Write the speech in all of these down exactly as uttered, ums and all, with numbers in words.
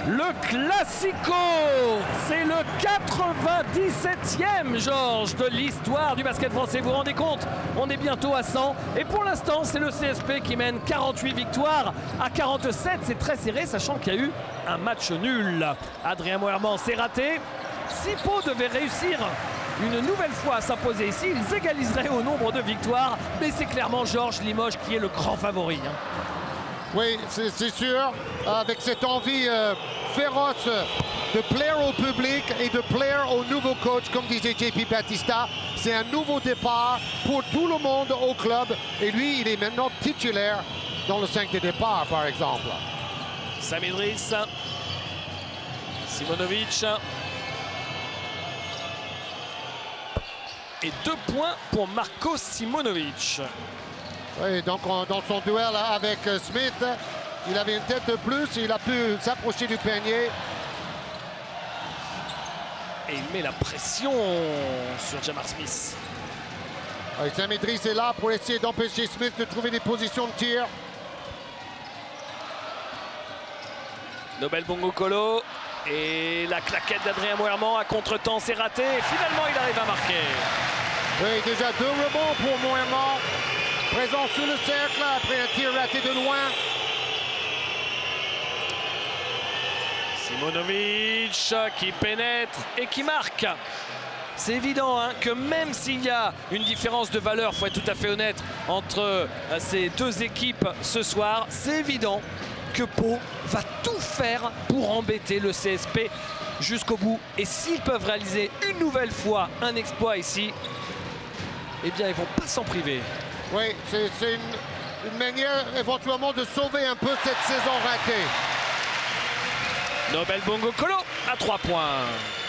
Le Classico, c'est le quatre-vingt-dix-septième, Georges, de l'histoire du basket français. Vous vous rendez compte? On est bientôt à cent. Et pour l'instant, c'est le C S P qui mène quarante-huit victoires à quarante-sept. C'est très serré, sachant qu'il y a eu un match nul. Adrien Moerman s'est raté. Si Pau devait réussir une nouvelle fois à s'imposer ici, ils égaliseraient au nombre de victoires. Mais c'est clairement Georges Limoges qui est le grand favori. Oui, c'est sûr, avec cette envie euh, féroce de plaire au public et de plaire au nouveau coach, comme disait J P Battista. C'est un nouveau départ pour tout le monde au club. Et lui, il est maintenant titulaire dans le cinq de départ, par exemple. Sam Idriss, Simonovic. Et deux points pour Marko Simonovic. Oui, donc on, dans son duel avec Smith, il avait une tête de plus, il a pu s'approcher du panier. Et il met la pression sur Jamar Smith. Oui, Sam Idriss est là pour essayer d'empêcher Smith de trouver des positions de tir. Nobel Bongo Colo. Et la claquette d'Adrien Moerman à contre-temps, c'est raté. Et finalement, il arrive à marquer. Oui, déjà deux rebonds pour Moerman. Présent sous le cercle après un tir raté de loin. Simonovic qui pénètre et qui marque. C'est évident hein, que même s'il y a une différence de valeur, il faut être tout à fait honnête, entre euh, ces deux équipes ce soir, c'est évident que Pau va tout faire pour embêter le C S P jusqu'au bout. Et s'ils peuvent réaliser une nouvelle fois un exploit ici, eh bien ils vont pas s'en priver. Oui, c'est une, une manière éventuellement de sauver un peu cette saison ratée. Nobel Bongo Colo à trois points.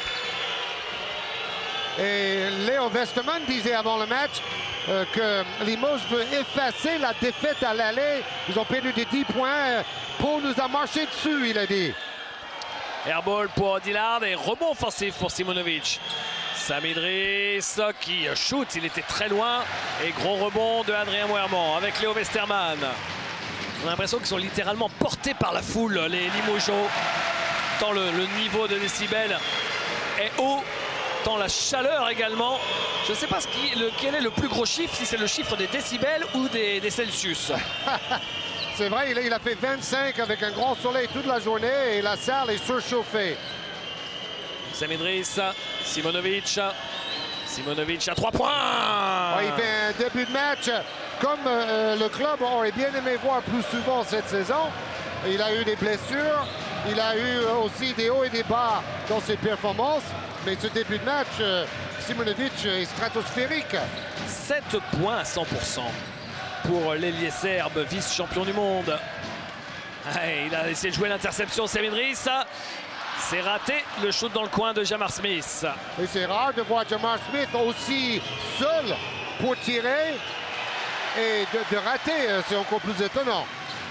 Et Léo Westerman disait avant le match euh, que Limoges veut effacer la défaite à l'aller. Ils ont perdu des dix points. Pau nous a marché dessus, il a dit. Airball pour Dillard et rebond offensif pour Simonovic. Sam Idriss qui shoot, il était très loin. Et gros rebond de Adrien Moerman avec Léo Westerman. On a l'impression qu'ils sont littéralement portés par la foule, les Limogeaux. Tant le, le niveau de décibels est haut, tant la chaleur également. Je ne sais pas ce qui, le, quel est le plus gros chiffre, si c'est le chiffre des décibels ou des, des Celsius. C'est vrai, il a, il a fait vingt-cinq avec un grand soleil toute la journée et la salle est surchauffée. Sam Idriss, Simonovic. Simonovic à trois points. Ouais, il fait un début de match comme euh, le club aurait bien aimé voir plus souvent cette saison. Il a eu des blessures, il a eu aussi des hauts et des bas dans ses performances. Mais ce début de match, euh, Simonovic est stratosphérique. sept points à cent pour cent pour l'ailier serbe, vice-champion du monde. Ouais, il a essayé de jouer l'interception, Sam Idriss. C'est raté, le shoot dans le coin de Jamar Smith. Et c'est rare de voir Jamar Smith aussi seul pour tirer et de, de rater, c'est encore plus étonnant.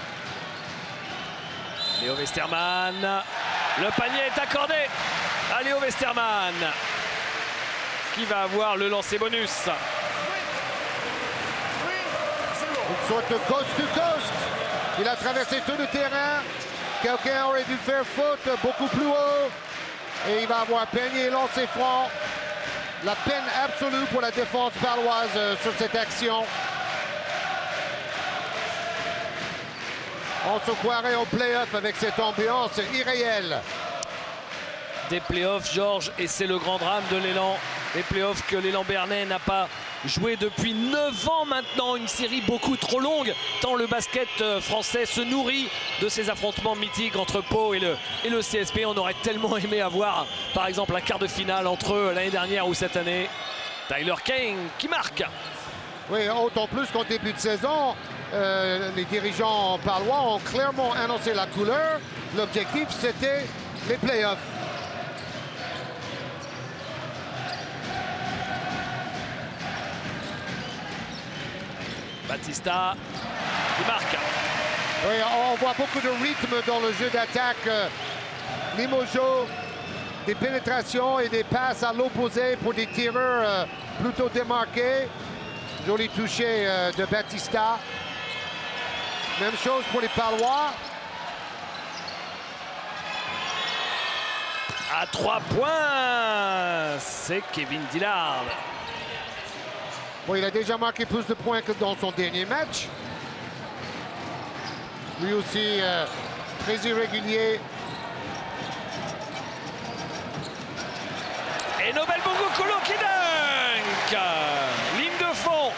Léo Westerman, le panier est accordé à Léo Westerman qui va avoir le lancer bonus. Une sorte de coast to coast. Il a traversé tout le terrain. Quelqu'un aurait dû faire faute beaucoup plus haut. Et il va avoir panier et lancer franc. La peine absolue pour la défense paloise sur cette action. On se croirait au play-off avec cette ambiance irréelle. Des play-offs, Georges, et c'est le grand drame de l'élan. Les play-offs que l'élan Bernay n'a pas joué depuis neuf ans maintenant. Une série beaucoup trop longue, tant le basket français se nourrit de ces affrontements mythiques entre Pau et le, et le C S P. On aurait tellement aimé avoir, par exemple, un quart de finale entre eux l'année dernière ou cette année. Tyler Kane qui marque. Oui, autant plus qu'en début de saison, euh, les dirigeants palois ont clairement annoncé la couleur. L'objectif, c'était les play-offs. Battista qui marque. Oui, on voit beaucoup de rythme dans le jeu d'attaque. Limoges, des pénétrations et des passes à l'opposé pour des tireurs euh, plutôt démarqués. Joli toucher euh, de Battista. Même chose pour les Palois. À trois points, c'est Kevin Dillard. Bon, il a déjà marqué plus de points que dans son dernier match. Lui aussi, euh, très irrégulier. Et Nobel Bongo Colo qui dunk. Ligne de fond.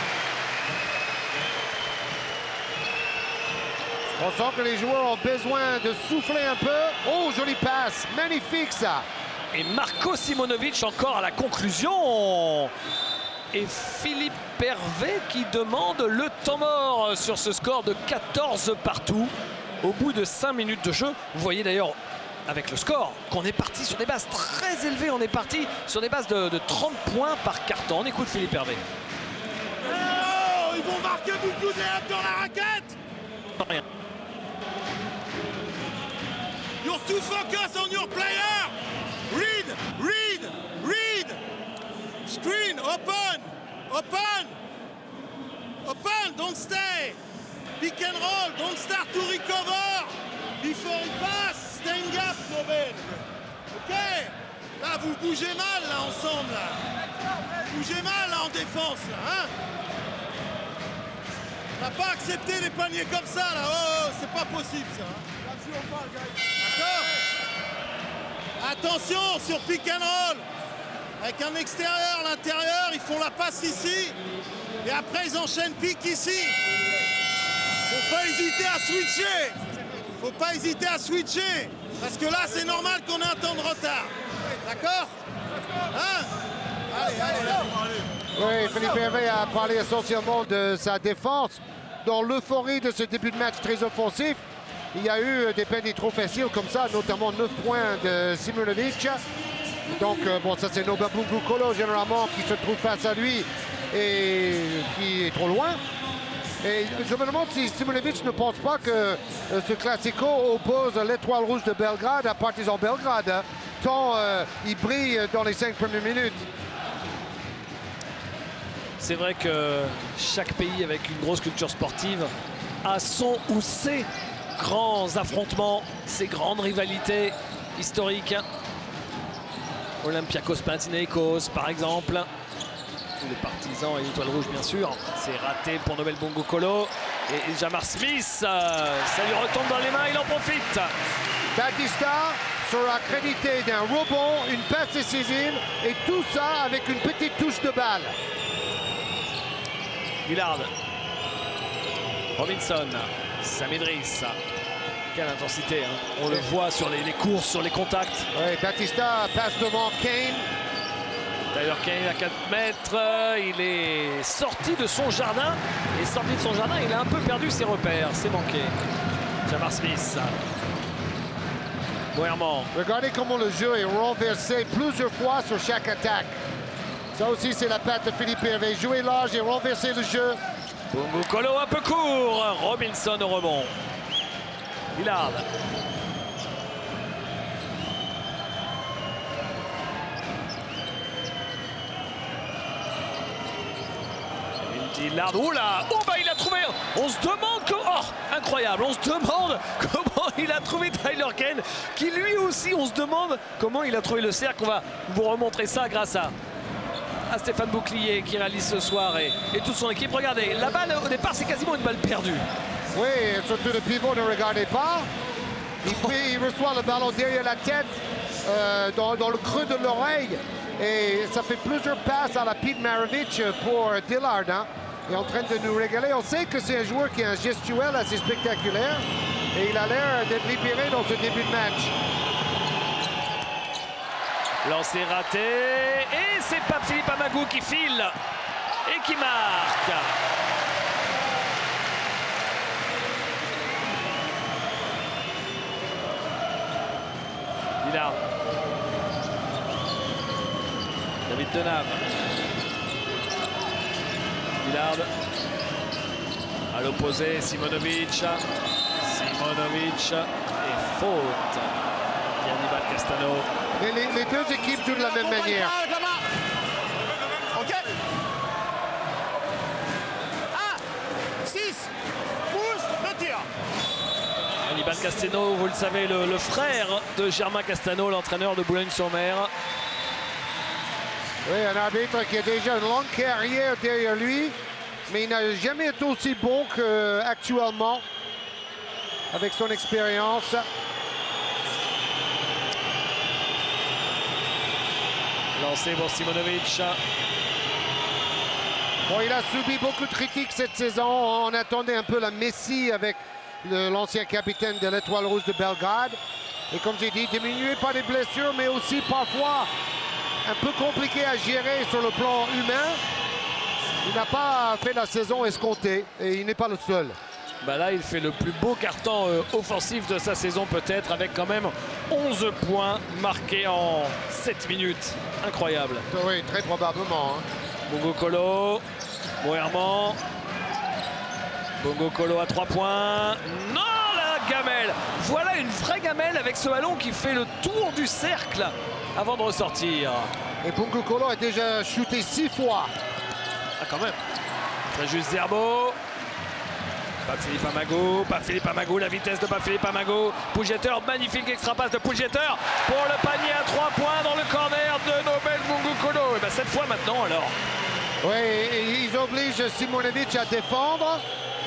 On sent que les joueurs ont besoin de souffler un peu. Oh, jolie passe. Magnifique, ça. Et Marko Simonovic encore à la conclusion. Et Philippe Hervé qui demande le temps mort sur ce score de quatorze partout au bout de cinq minutes de jeu. Vous voyez d'ailleurs avec le score qu'on est parti sur des bases très élevées. On est parti sur des bases de, de trente points par carton. On écoute Philippe Hervé. Oh, ils vont marquer beaucoup de lèvres dans la raquette. Rien. You're too focused on your player. Read, read, read. Screen, open, open, open, don't stay. Pick and roll, don't start to recover. Before you pass, stay in gap, Nobel. Ok. Là, vous bougez mal, là, ensemble, là. Vous bougez mal, là, en défense, là, hein. On n'a pas accepté des paniers comme ça, là. Oh, oh c'est pas possible, ça. D'accord. Attention sur pick and roll. Avec un extérieur, l'intérieur, ils font la passe ici. Et après, ils enchaînent pick ici. Faut pas hésiter à switcher. Faut pas hésiter à switcher. Parce que là, c'est normal qu'on ait un temps de retard. D'accord? Hein? Allez, allez, allez. Oui, Philippe Hervé a parlé essentiellement de sa défense. Dans l'euphorie de ce début de match très offensif, il y a eu des paniers trop faciles comme ça, notamment neuf points de Simonovic. Donc, euh, bon, ça c'est Nobel Bongo Colo généralement qui se trouve face à lui et qui est trop loin. Et je me demande si Simonovic ne pense pas que euh, ce classico oppose l'Étoile Rouge de Belgrade à Partizan Belgrade, hein, tant euh, il brille dans les cinq premières minutes. C'est vrai que chaque pays avec une grosse culture sportive a son ou ses grands affrontements, ses grandes rivalités historiques. Olympiakos Panathinaikos par exemple. Les Partisans et l'Étoile Rouge bien sûr. C'est raté pour Nobel Bongo Colo. Et Jamar Smith, ça lui retombe dans les mains, il en profite. Batista sera crédité d'un rebond, une passe décisive et tout ça avec une petite touche de balle. Dillard. Robinson. Sam Idriss. Quelle intensité, hein. On le voit sur les, les courses, sur les contacts. Oui, Batista passe devant Kane. Tyler Kane à quatre mètres, il est sorti de son jardin. Et sorti de son jardin, il a un peu perdu ses repères, c'est manqué. Jamar Smith. Boerman. Regardez comment le jeu est renversé plusieurs fois sur chaque attaque. Ça aussi, c'est la patte de Philippe Hervé. Jouer large et renverser le jeu. Bongo Colo un peu court. Robinson au rebond. Dillard. Dillard, oula, oh bah il a trouvé, on se demande, que... oh incroyable, on se demande comment il a trouvé Tyler Kane, qui lui aussi, on se demande comment il a trouvé le cercle. On va vous remontrer ça grâce à, à Stéphane Bouclier qui réalise ce soir et, et toute son équipe. Regardez, la balle au départ c'est quasiment une balle perdue. Oui, surtout le pivot ne regardez pas. Il, il reçoit le ballon derrière la tête, euh, dans, dans le creux de l'oreille. Et ça fait plusieurs passes à la Pete Maravich pour Dillard. Hein, est en train de nous régaler. On sait que c'est un joueur qui a un gestuel assez spectaculaire. Et il a l'air d'être libéré dans ce début de match. Lancé raté. Et c'est Pape Philippe Amagou qui file et qui marque. Dillard. David Denave. Dillard. À l'opposé, Simonovic. Simonovic. Et faute. Yannibal Castano. Mais les, les deux équipes jouent de la même manière. Ok. un, six, pousse, le tir. Hannibal Casteno, vous le savez, le, le frère de Germain Castano, l'entraîneur de Boulogne-sur-Mer. Oui, un arbitre qui a déjà une longue carrière derrière lui, mais il n'a jamais été aussi bon qu'actuellement avec son expérience. Lancé pour Simonovic. Bon, il a subi beaucoup de critiques cette saison. On attendait un peu la Messi avec l'ancien capitaine de l'Étoile Rouge de Belgrade. Et comme j'ai dit, diminué par des blessures, mais aussi parfois un peu compliqué à gérer sur le plan humain. Il n'a pas fait la saison escomptée et il n'est pas le seul. Bah là, il fait le plus beau carton euh, offensif de sa saison peut-être, avec quand même onze points marqués en sept minutes. Incroyable. Oui, très probablement. Hein. Bongo Colo, Moerman. Bongo Colo à trois points. Non, la gamelle. Voilà une vraie gamelle avec ce ballon qui fait le tour du cercle avant de ressortir. Et Bongo Colo a déjà shooté six fois. Ah, quand même. Très juste Zerbo. Pas Philippe Amago, pas Philippe Amago, la vitesse de pas Philippe Amago. Pujeter, magnifique extra passe de Pujeter pour le panier à trois points dans le corner de Nobel Bongo Colo. Et bien cette fois maintenant alors. Oui, ils obligent Simonovic à défendre.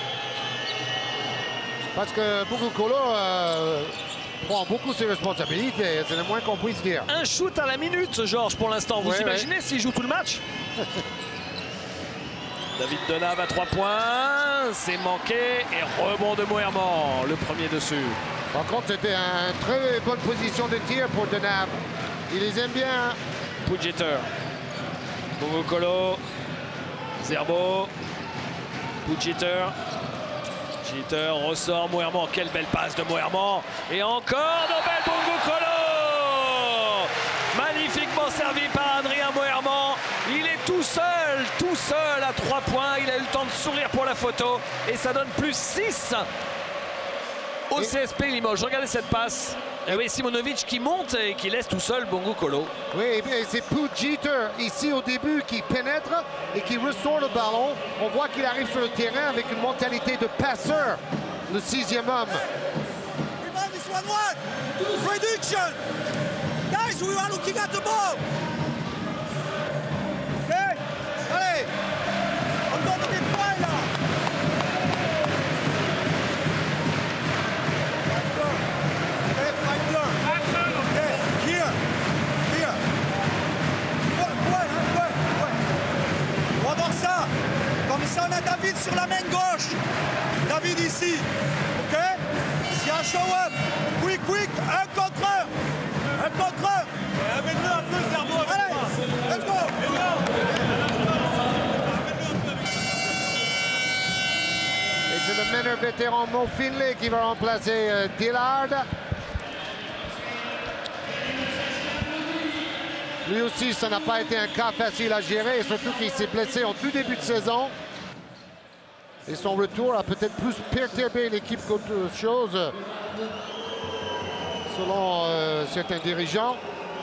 Parce que Bongo Colo euh, prend beaucoup ses responsabilités, c'est le moins qu'on puisse dire. Un shoot à la minute, Georges, pour l'instant. Vous ouais, imaginez ouais. s'il joue tout le match? David Denave à trois points, c'est manqué et rebond de Moerman, le premier dessus. Par contre, c'était une très bonne position de tir pour Denave. Il les aime bien. Pujeter, Bongo Colo, Zerbo, Pujeter. Pujeter ressort Moerman, quelle belle passe de Moerman. Et encore Nobel Bongo Colo. Magnifiquement servi par Adrien Moerman. Il est tout seul, tout seul à trois points. Il a eu le temps de sourire pour la photo. Et ça donne plus six au C S P Limoges. Regardez cette passe. Et oui, Simonovic qui monte et qui laisse tout seul Bongo Colo. Oui, c'est Pujeter ici au début qui pénètre et qui ressort le ballon. On voit qu'il arrive sur le terrain avec une mentalité de passeur, le sixième homme. Reduction. Guys, we are looking at the ball. Okay? Allez, on donne des points là. Okay, five turn. Okay, here, here. Point, point, point, point. On va voir ça. Comme ça, on a David sur la main gauche. David ici. Ok? S'il y a un show-up, quick, quick, un contre un. Un contre un. Amène-le un peu, Zerbo. Allez, let's go. Et c'est le meneur vétéran Mo Finlay qui va remplacer euh, Dillard. Lui aussi, ça n'a pas été un cas facile à gérer, surtout qu'il s'est blessé en tout début de saison. Et son retour a peut-être plus perturbé l'équipe qu'autre chose, selon euh, certains dirigeants.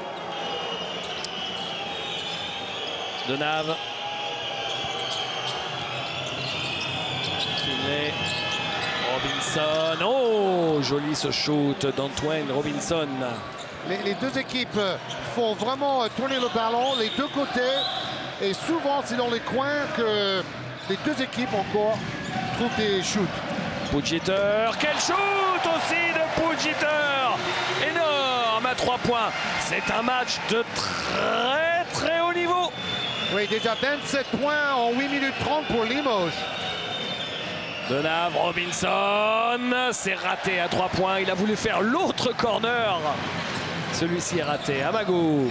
Denave. Finlay. Robinson. Oh, joli ce shoot d'Antoine Robinson. Les, les deux équipes font vraiment tourner le ballon, les deux côtés. Et souvent, c'est dans les coins que les deux équipes encore trouvent des shoots. Pujeter, quel shoot aussi de Pujeter! Énorme à trois points. C'est un match de très très haut niveau. Oui, déjà vingt-sept points en huit minutes trente pour Limoges. Denave, Robinson, c'est raté à trois points. Il a voulu faire l'autre corner. Celui-ci est raté. Amago.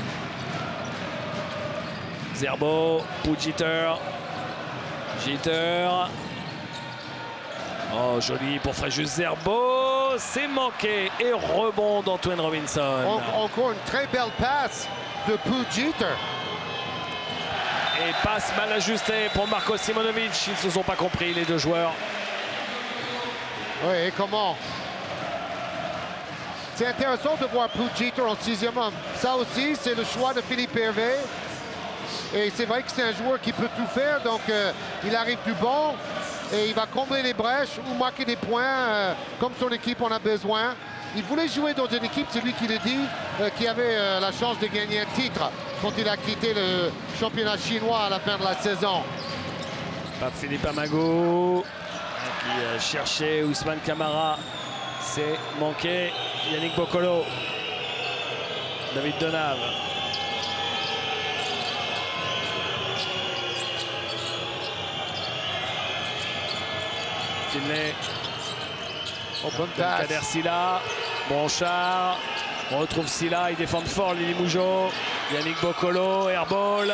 Zerbo, Pujeter. Pujeter. Oh, joli pour Fréjus Zerbo. C'est manqué. Et rebond d'Antoine Robinson. En, encore une très belle passe de Pujeter. Et passe mal ajustée pour Marko Simonovic. Ils ne se sont pas compris, les deux joueurs. Oui, et comment? C'est intéressant de voir Pujeter en sixième homme. Ça aussi, c'est le choix de Philippe Hervé. Et c'est vrai que c'est un joueur qui peut tout faire. Donc, euh, il arrive du banc. et il va combler les brèches ou marquer des points euh, comme son équipe en a besoin. Il voulait jouer dans une équipe, c'est lui qui le dit, euh, qui avait euh, la chance de gagner un titre quand il a quitté le championnat chinois à la fin de la saison. Pas Philippe Amago qui euh, cherchait Ousmane Camara. C'est manqué. Yannick Boccolo. David Donave. Finlay. Oh, bonne passe. Kader Sylla. Bronchard. On retrouve Sylla. Ils défendent fort Lily Mougeot. Yannick Boccolo. Airball.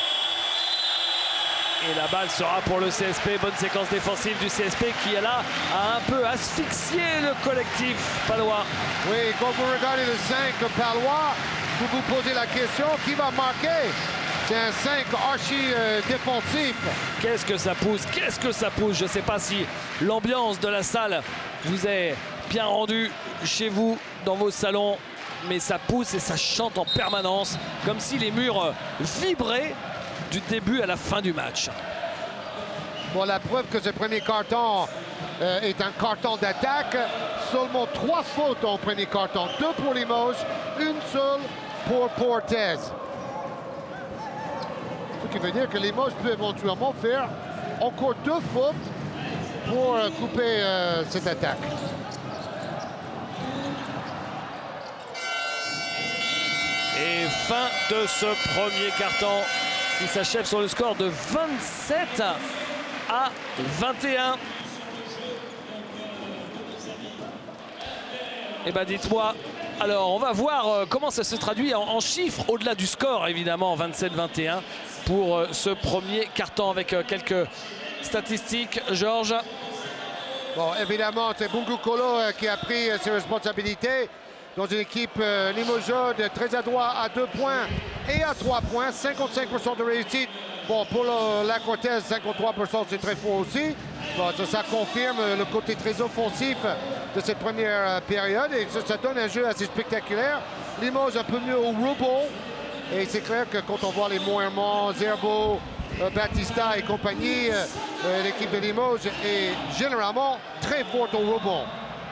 Et la balle sera pour le C S P. Bonne séquence défensive du C S P qui est là a un peu asphyxié le collectif palois. Oui, quand vous regardez le cinq palois, vous vous posez la question, qui va marquer? C'est un cinq archi euh, défensif. Qu'est-ce que ça pousse? Qu'est-ce que ça pousse? Je ne sais pas si l'ambiance de la salle vous est bien rendue chez vous, dans vos salons. Mais ça pousse et ça chante en permanence, comme si les murs vibraient du début à la fin du match. Bon, la preuve que ce premier carton euh, est un carton d'attaque. Seulement trois fautes en premier carton. Deux pour Limoges, une seule pour Portez. Ce qui veut dire que Limoges peut éventuellement faire encore deux fautes pour euh, couper euh, cette attaque. Et fin de ce premier carton qui s'achève sur le score de vingt-sept à vingt et un. Et ben dites-moi, alors on va voir euh, comment ça se traduit en, en chiffres, au-delà du score évidemment, vingt-sept vingt et un pour euh, ce premier carton avec euh, quelques statistiques. Georges. Bon, évidemment, c'est Bungu Kolo euh, qui a pris euh, ses responsabilités dans une équipe euh, limougeaude très adroit à deux points et à trois points, cinquante-cinq pour cent de réussite. Bon, pour le, la Cortez, cinquante-trois pour cent, c'est très fort aussi. Bon, ça, ça confirme le côté très offensif de cette première euh, période et ça, ça donne un jeu assez spectaculaire. Limoges un peu mieux au rebond et c'est clair que quand on voit les Moermans, Zerbo, euh, Batista et compagnie, euh, euh, l'équipe de Limoges est généralement très forte au rebond.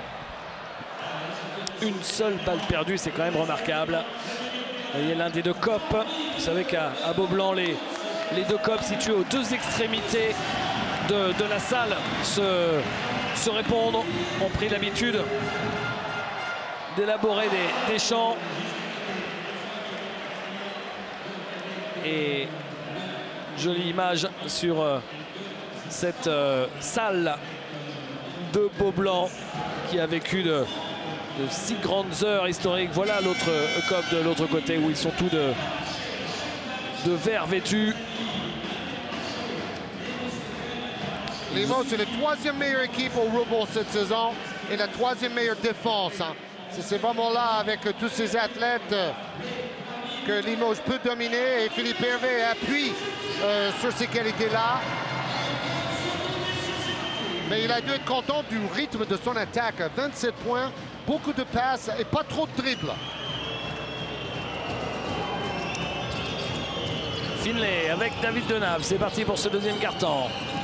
Une seule balle perdue, c'est quand même remarquable. Vous voyez l'un des deux copes. Vous savez qu'à Beaublanc, les, les deux copes situés aux deux extrémités de, de la salle se, se répondent, ont pris l'habitude d'élaborer des, des chants. Et jolie image sur euh, cette euh, salle de Beaublanc qui a vécu de... de six grandes heures historiques. Voilà l'autre C O P de l'autre côté où ils sont tous de, de vert vêtus. Limoges, c'est la troisième meilleure équipe au rebond cette saison et la troisième meilleure défense. Hein. C'est vraiment là, avec tous ces athlètes, que Limoges peut dominer et Philippe Hervé appuie euh, sur ces qualités-là. Mais il a dû être content du rythme de son attaque. vingt-sept points, beaucoup de passes et pas trop de dribbles. Finlay avec David Donave. C'est parti pour ce deuxième carton.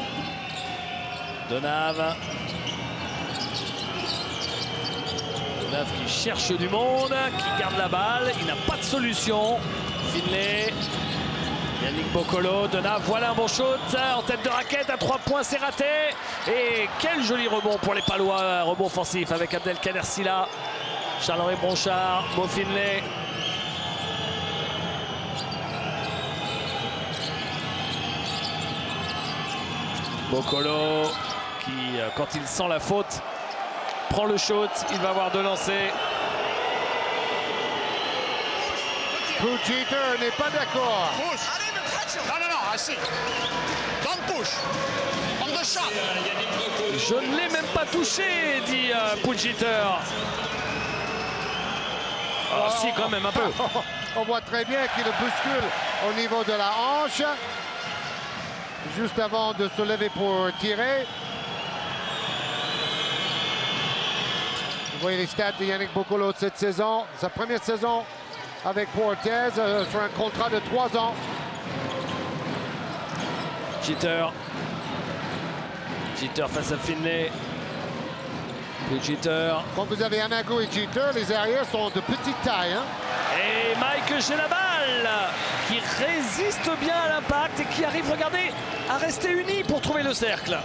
Donave. Donave qui cherche du monde, qui garde la balle. Il n'a pas de solution. Finlay. Yannick Boccolo, Donave, voilà un bon shoot en tête de raquette, à trois points, c'est raté. Et quel joli rebond pour les Palois, rebond offensif avec Abdelkader Sylla, Charles-Henri Bronchard, Mo Finlay. Boccolo qui, quand il sent la faute, prend le shoot, il va avoir deux lancers. Pujeter n'est pas d'accord. Non, non, non, assis. Don't push. On the shot. Je ne l'ai même pas touché, dit euh, Pujeter. Alors, oh, si, quand même, un peu. On voit très bien qu'il le bouscule au niveau de la hanche. Juste avant de se lever pour tirer. Vous voyez les stats de Yannick Boccolo cette saison. Sa première saison avec Portez euh, sur un contrat de trois ans. Jeter. Jeter face à Finlay. Jeter. Quand vous avez Amago et Jeter, les arrières sont de petite taille. Hein? Et Mike chez la balle, qui résiste bien à l'impact et qui arrive, regardez, à rester uni pour trouver le cercle.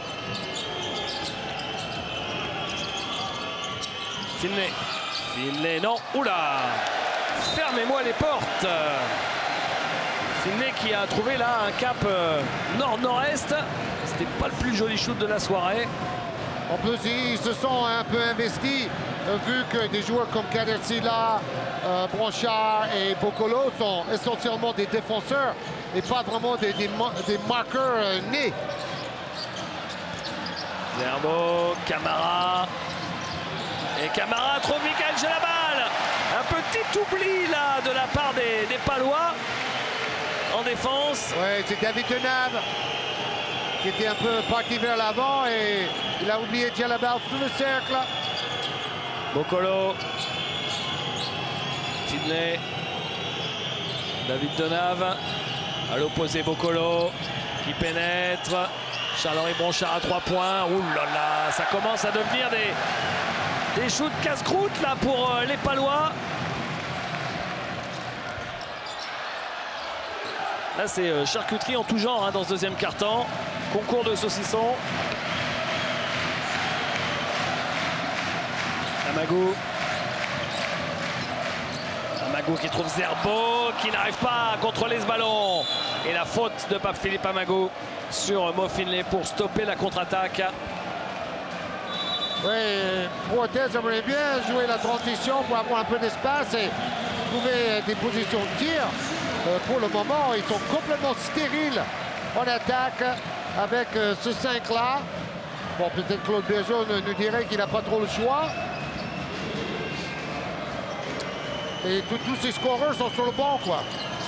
Finlay. Finlay, non. Oula! Fermez-moi les portes. Finlay qui a trouvé là un cap euh, nord-nord-est. C'était pas le plus joli shoot de la soirée. En plus, ils se sont un peu investis, euh, vu que des joueurs comme Kader Silla, euh, Bronchard et Bocolo sont essentiellement des défenseurs et pas vraiment des, des, des marqueurs euh, nés. Zerbo, Camara. Et Camara trouve Michael chez la balle. Un petit oubli là de la part des, des Palois en défense. Ouais, c'est David Denave qui était un peu parti vers l'avant et il a oublié de tirer la balle sous le cercle. Bocolo. Finlay. David Denave. À l'opposé, Bocolo qui pénètre. Charles-Henri Bronchard à trois points. Ouh là là, ça commence à devenir des... Des shoots casse-croûte là pour euh, les Palois. Là c'est euh, charcuterie en tout genre hein, dans ce deuxième quart-temps. Concours de saucissons. Amago. Amago qui trouve Zerbo, qui n'arrive pas à contrôler ce ballon. Et la faute de Pape Philippe Amago sur Mo Finlay pour stopper la contre-attaque. Oui, Portes aimerait bien jouer la transition pour avoir un peu d'espace et trouver des positions de tir. Euh, pour le moment, ils sont complètement stériles en attaque avec euh, ce cinq-là. Bon, peut-être Claude Bergeau nous dirait qu'il n'a pas trop le choix. Et tous ces scoreurs sont sur le banc, quoi.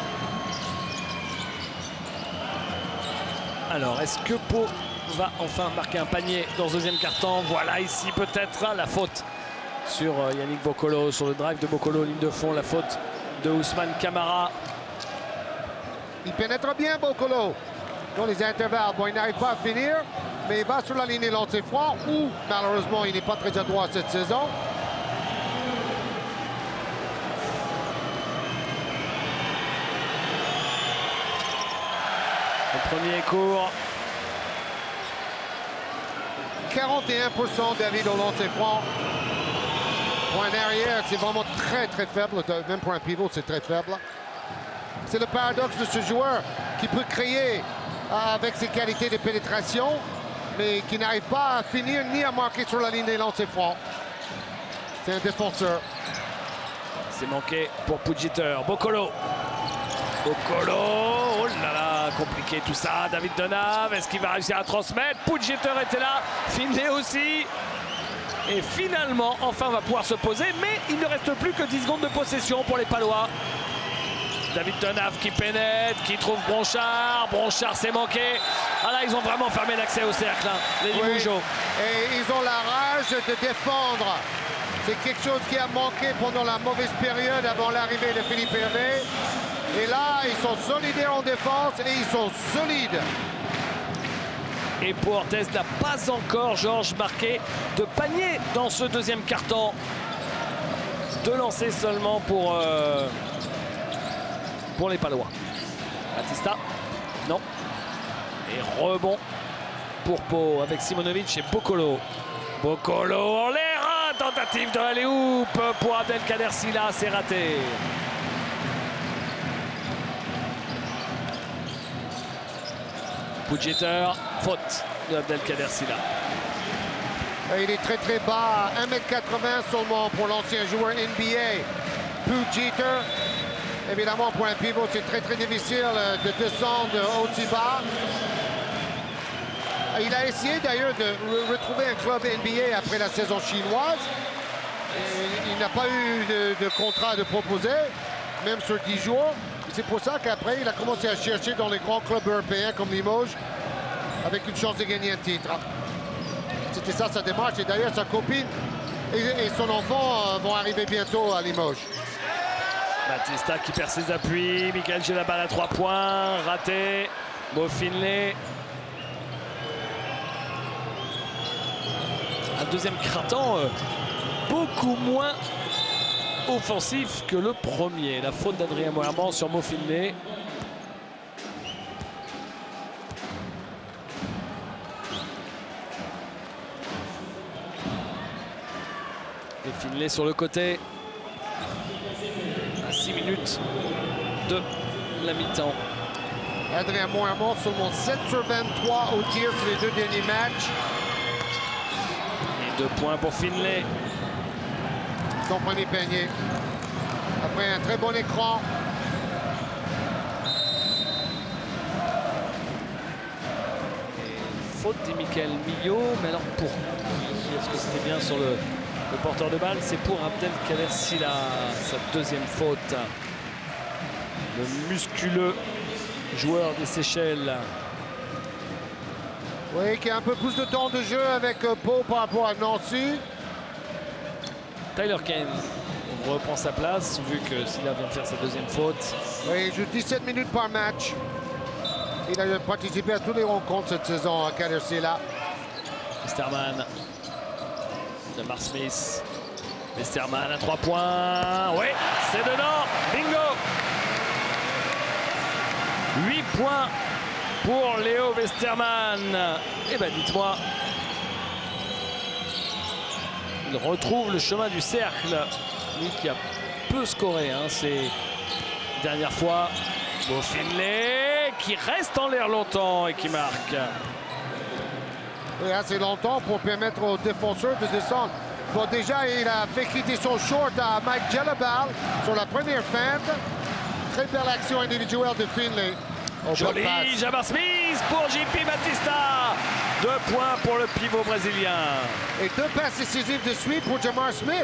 Alors, est-ce que Pau va enfin marquer un panier dans ce deuxième quart-temps? Voilà ici peut-être la faute sur Yannick Bocolo, sur le drive de Bocolo, ligne de fond, la faute de Ousmane Camara. Il pénètre bien Bocolo dans les intervalles. Bon, il n'arrive pas à finir, mais il va sur la ligne des lancers francs où malheureusement il n'est pas très adroit cette saison. Le premier court. quarante et un pour cent David au lancer franc. Pour un arrière, c'est vraiment très très faible. Même pour un pivot, c'est très faible. C'est le paradoxe de ce joueur qui peut créer avec ses qualités de pénétration, mais qui n'arrive pas à finir ni à marquer sur la ligne des lancers francs. C'est un défenseur. C'est manqué pour Pujeter. Bocolo. Bocolo. Oh là là, compliqué tout ça. David Denave, est-ce qu'il va réussir à transmettre? Pujeter était là. Finlay aussi. Et finalement, enfin, on va pouvoir se poser. Mais il ne reste plus que dix secondes de possession pour les Palois. David Denave qui pénètre, qui trouve Bronchard. Bronchard s'est manqué. Ah là, ils ont vraiment fermé l'accès au cercle, hein, les Limougeaux. Oui. Et ils ont la rage de défendre. C'est quelque chose qui a manqué pendant la mauvaise période avant l'arrivée de Philippe Hervé. Et là, ils sont solidaires en défense et ils sont solides. Et Portes n'a pas encore, Georges, marqué de panier dans ce deuxième quart-temps. Deux lancers seulement pour, euh, pour les Palois. Batista, non. Et rebond pour Pau avec Simonovic et Bocolo. Bocolo en l'air, hein, tentative de alley-oop pour Abdelkader Silla, c'est raté. Pujeter, faute de Abdelkader Silla. Il est très très bas, un mètre quatre-vingts seulement pour l'ancien joueur N B A. Pujeter, évidemment pour un pivot c'est très très difficile de descendre aussi bas. Il a essayé d'ailleurs de re retrouver un club N B A après la saison chinoise. Et il n'a pas eu de, de contrat de proposer, même sur dix jours. C'est pour ça qu'après, il a commencé à chercher dans les grands clubs européens comme Limoges, avec une chance de gagner un titre. C'était ça sa démarche. Et d'ailleurs, sa copine et, et son enfant euh, vont arriver bientôt à Limoges. Batista qui perd ses appuis. Michael j'ai la balle à trois points. Raté. Mo Finlay. deuxième cratant euh, beaucoup moins offensif que le premier. La faute d'Adrien Moerman sur Mo Finlay. Et Finlay sur le côté. À six minutes de la mi-temps. Adrien Moerman, seulement sept sur vingt-trois au tir sur les deux derniers matchs. Et deux points pour Finlay. Son premier panier. Après un très bon écran. Et faute de Michael Millot. Mais alors pour qui est-ce que c'était bien sur le, le porteur de balle? C'est pour Abdelkader Sylla, sa deuxième faute. Le musculeux joueur des Seychelles. Oui, qui a un peu plus de temps de jeu avec euh, Pau par rapport à Nancy. Tyler Kane reprend sa place, vu que Sylla vient de faire sa deuxième faute. Oui, il joue dix-sept minutes par match. Il a participé à tous les rencontres cette saison, à Kader Sylla. Westerman. Jamar Smith. Westerman à trois points. Oui, c'est dedans. Bingo. huit points pour Léo Westerman. Eh ben dites-moi, il retrouve le chemin du cercle. Lui qui a peu scoré hein, ces dernières fois. Mo Finlay qui reste en l'air longtemps et qui marque. Oui, assez longtemps pour permettre aux défenseurs de descendre. Bon, déjà, il a fait quitter son short à Mike Gelabal sur la première feinte. Très belle action individuelle de Finlay. Joli, Jamar Smith pour J P Batista. Deux points pour le pivot brésilien. Et deux passes décisives de suite pour Jamar Smith.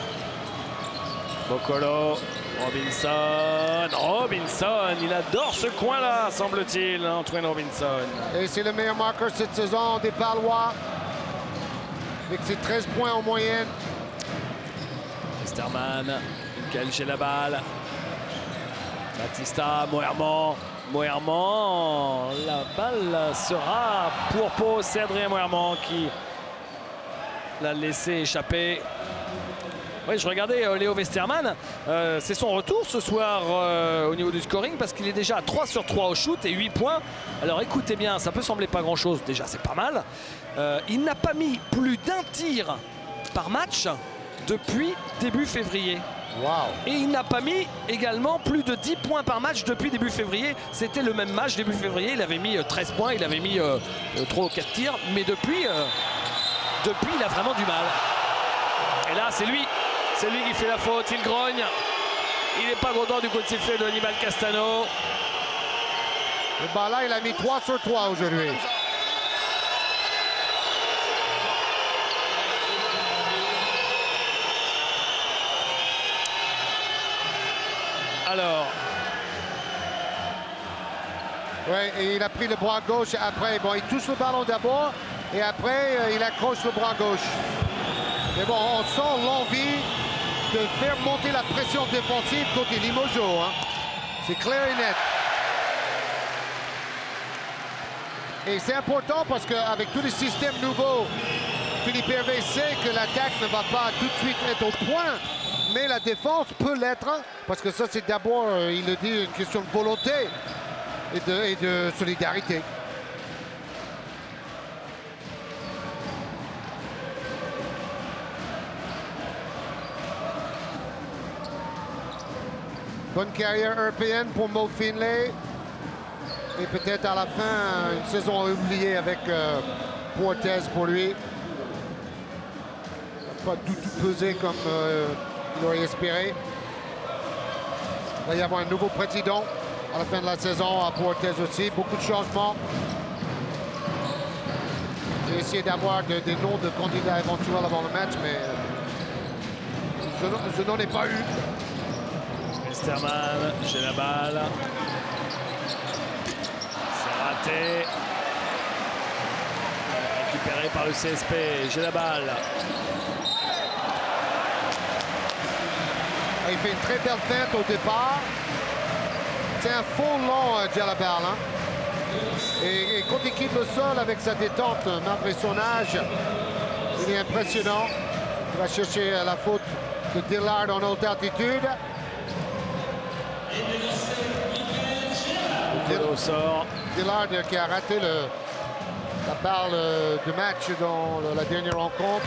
Bokolo, Robinson, Robinson, il adore ce coin-là, semble-t-il, Antoine Robinson. Et c'est le meilleur marqueur cette saison des Palois. Avec ses treize points en moyenne. Westerman, Michael Gelabal. Batista, Moerman. Moerman, la balle sera pour Pau. C'est Adrien Moerman qui l'a laissé échapper. Oui, je regardais euh, Léo Westerman. Euh, c'est son retour ce soir euh, au niveau du scoring parce qu'il est déjà à trois sur trois au shoot et huit points. Alors écoutez bien, ça peut sembler pas grand-chose. Déjà, c'est pas mal. Euh, il n'a pas mis plus d'un tir par match depuis début février. Wow. Et il n'a pas mis également plus de dix points par match depuis début février. C'était le même match début février. Il avait mis euh, treize points, il avait mis euh, trois ou quatre tirs. Mais depuis, euh, depuis, il a vraiment du mal. Et là, c'est lui. C'est lui qui fait la faute. Il grogne. Il n'est pas content du coup de sifflet de Hannibal Castano. Et ben là, il a mis trois sur trois aujourd'hui. Alors. Oui, et il a pris le bras gauche après. Bon, il touche le ballon d'abord et après, euh, il accroche le bras gauche. Mais bon, on sent l'envie de faire monter la pression défensive côté Limoges. Hein. C'est clair et net. Et c'est important parce qu'avec tous les systèmes nouveaux, Philippe Hervé sait que l'attaque ne va pas tout de suite être au point. Mais la défense peut l'être, parce que ça, c'est d'abord, euh, il le dit, une question de volonté et de, et de solidarité. Bonne carrière européenne pour Mo Finlay. Et peut-être à la fin, une saison oubliée avec euh, Portes pour lui. Il n'a pas du tout pesé comme euh, il aurait espéré. Il va y avoir un nouveau président à la fin de la saison à Portes aussi. Beaucoup de changements. J'ai essayé d'avoir de, des noms de candidats éventuels avant le match, mais je, je n'en ai pas eu. Westerman, j'ai la balle. C'est raté. Récupéré par le C S P, j'ai la balle. Il fait une très belle feinte au départ. C'est un faux long, euh, Gelabal. Hein? Et, et quand il quitte le sol avec sa détente, malgré son âge, Il est impressionnant. Il va chercher la faute de Dillard en haute altitude. Au sort. Dillard qui a raté le, la balle de match dans la dernière rencontre.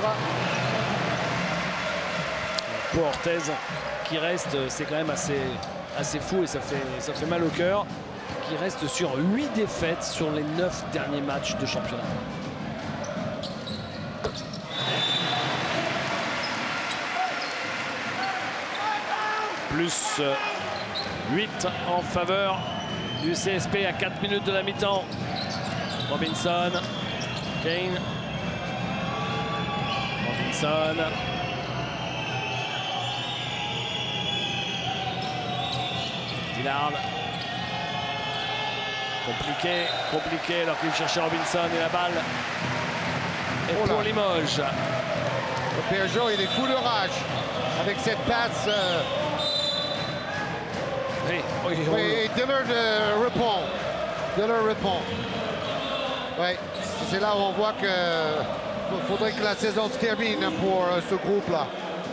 Pour Ortez qui reste, c'est quand même assez, assez fou et ça fait, ça fait mal au cœur, qui reste sur huit défaites sur les neuf derniers matchs de championnat. Plus huit en faveur du C S P à quatre minutes de la mi-temps. Robinson, Kane, Robinson. Dillard. Compliqué, compliqué alors qu'il cherchait Robinson et la balle est oh pour Limoges. Le Bergeau, il est fou de rage avec cette passe. Euh... Oui, oui, oui, et Dillard euh, répond. Dillard répond. Oui, c'est là où on voit qu'il faudrait que la saison se termine pour euh, ce groupe-là.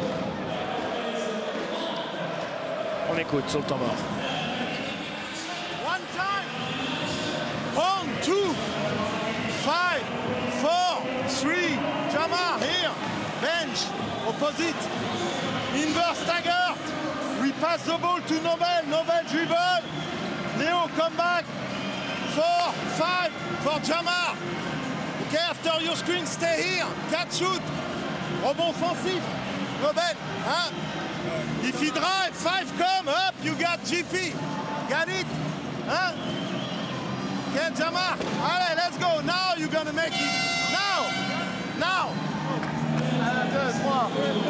On écoute sur le temps mort. One time. One, two, five, four, three. Jamar here. Bench. Opposite. Inverse staggered. We pass the ball to Nobel. Nobel dribble. Leo come back. Four, five for Jamar. Okay, after your screen, stay here. Catch shoot. Rebond offensif. Nobel. Hein? If he drive, five come up, you got G P. Got it? Huh? Okay, Jamar. Allez, let's go. Now you're gonna make it. Now! Now! Un, deux, trois.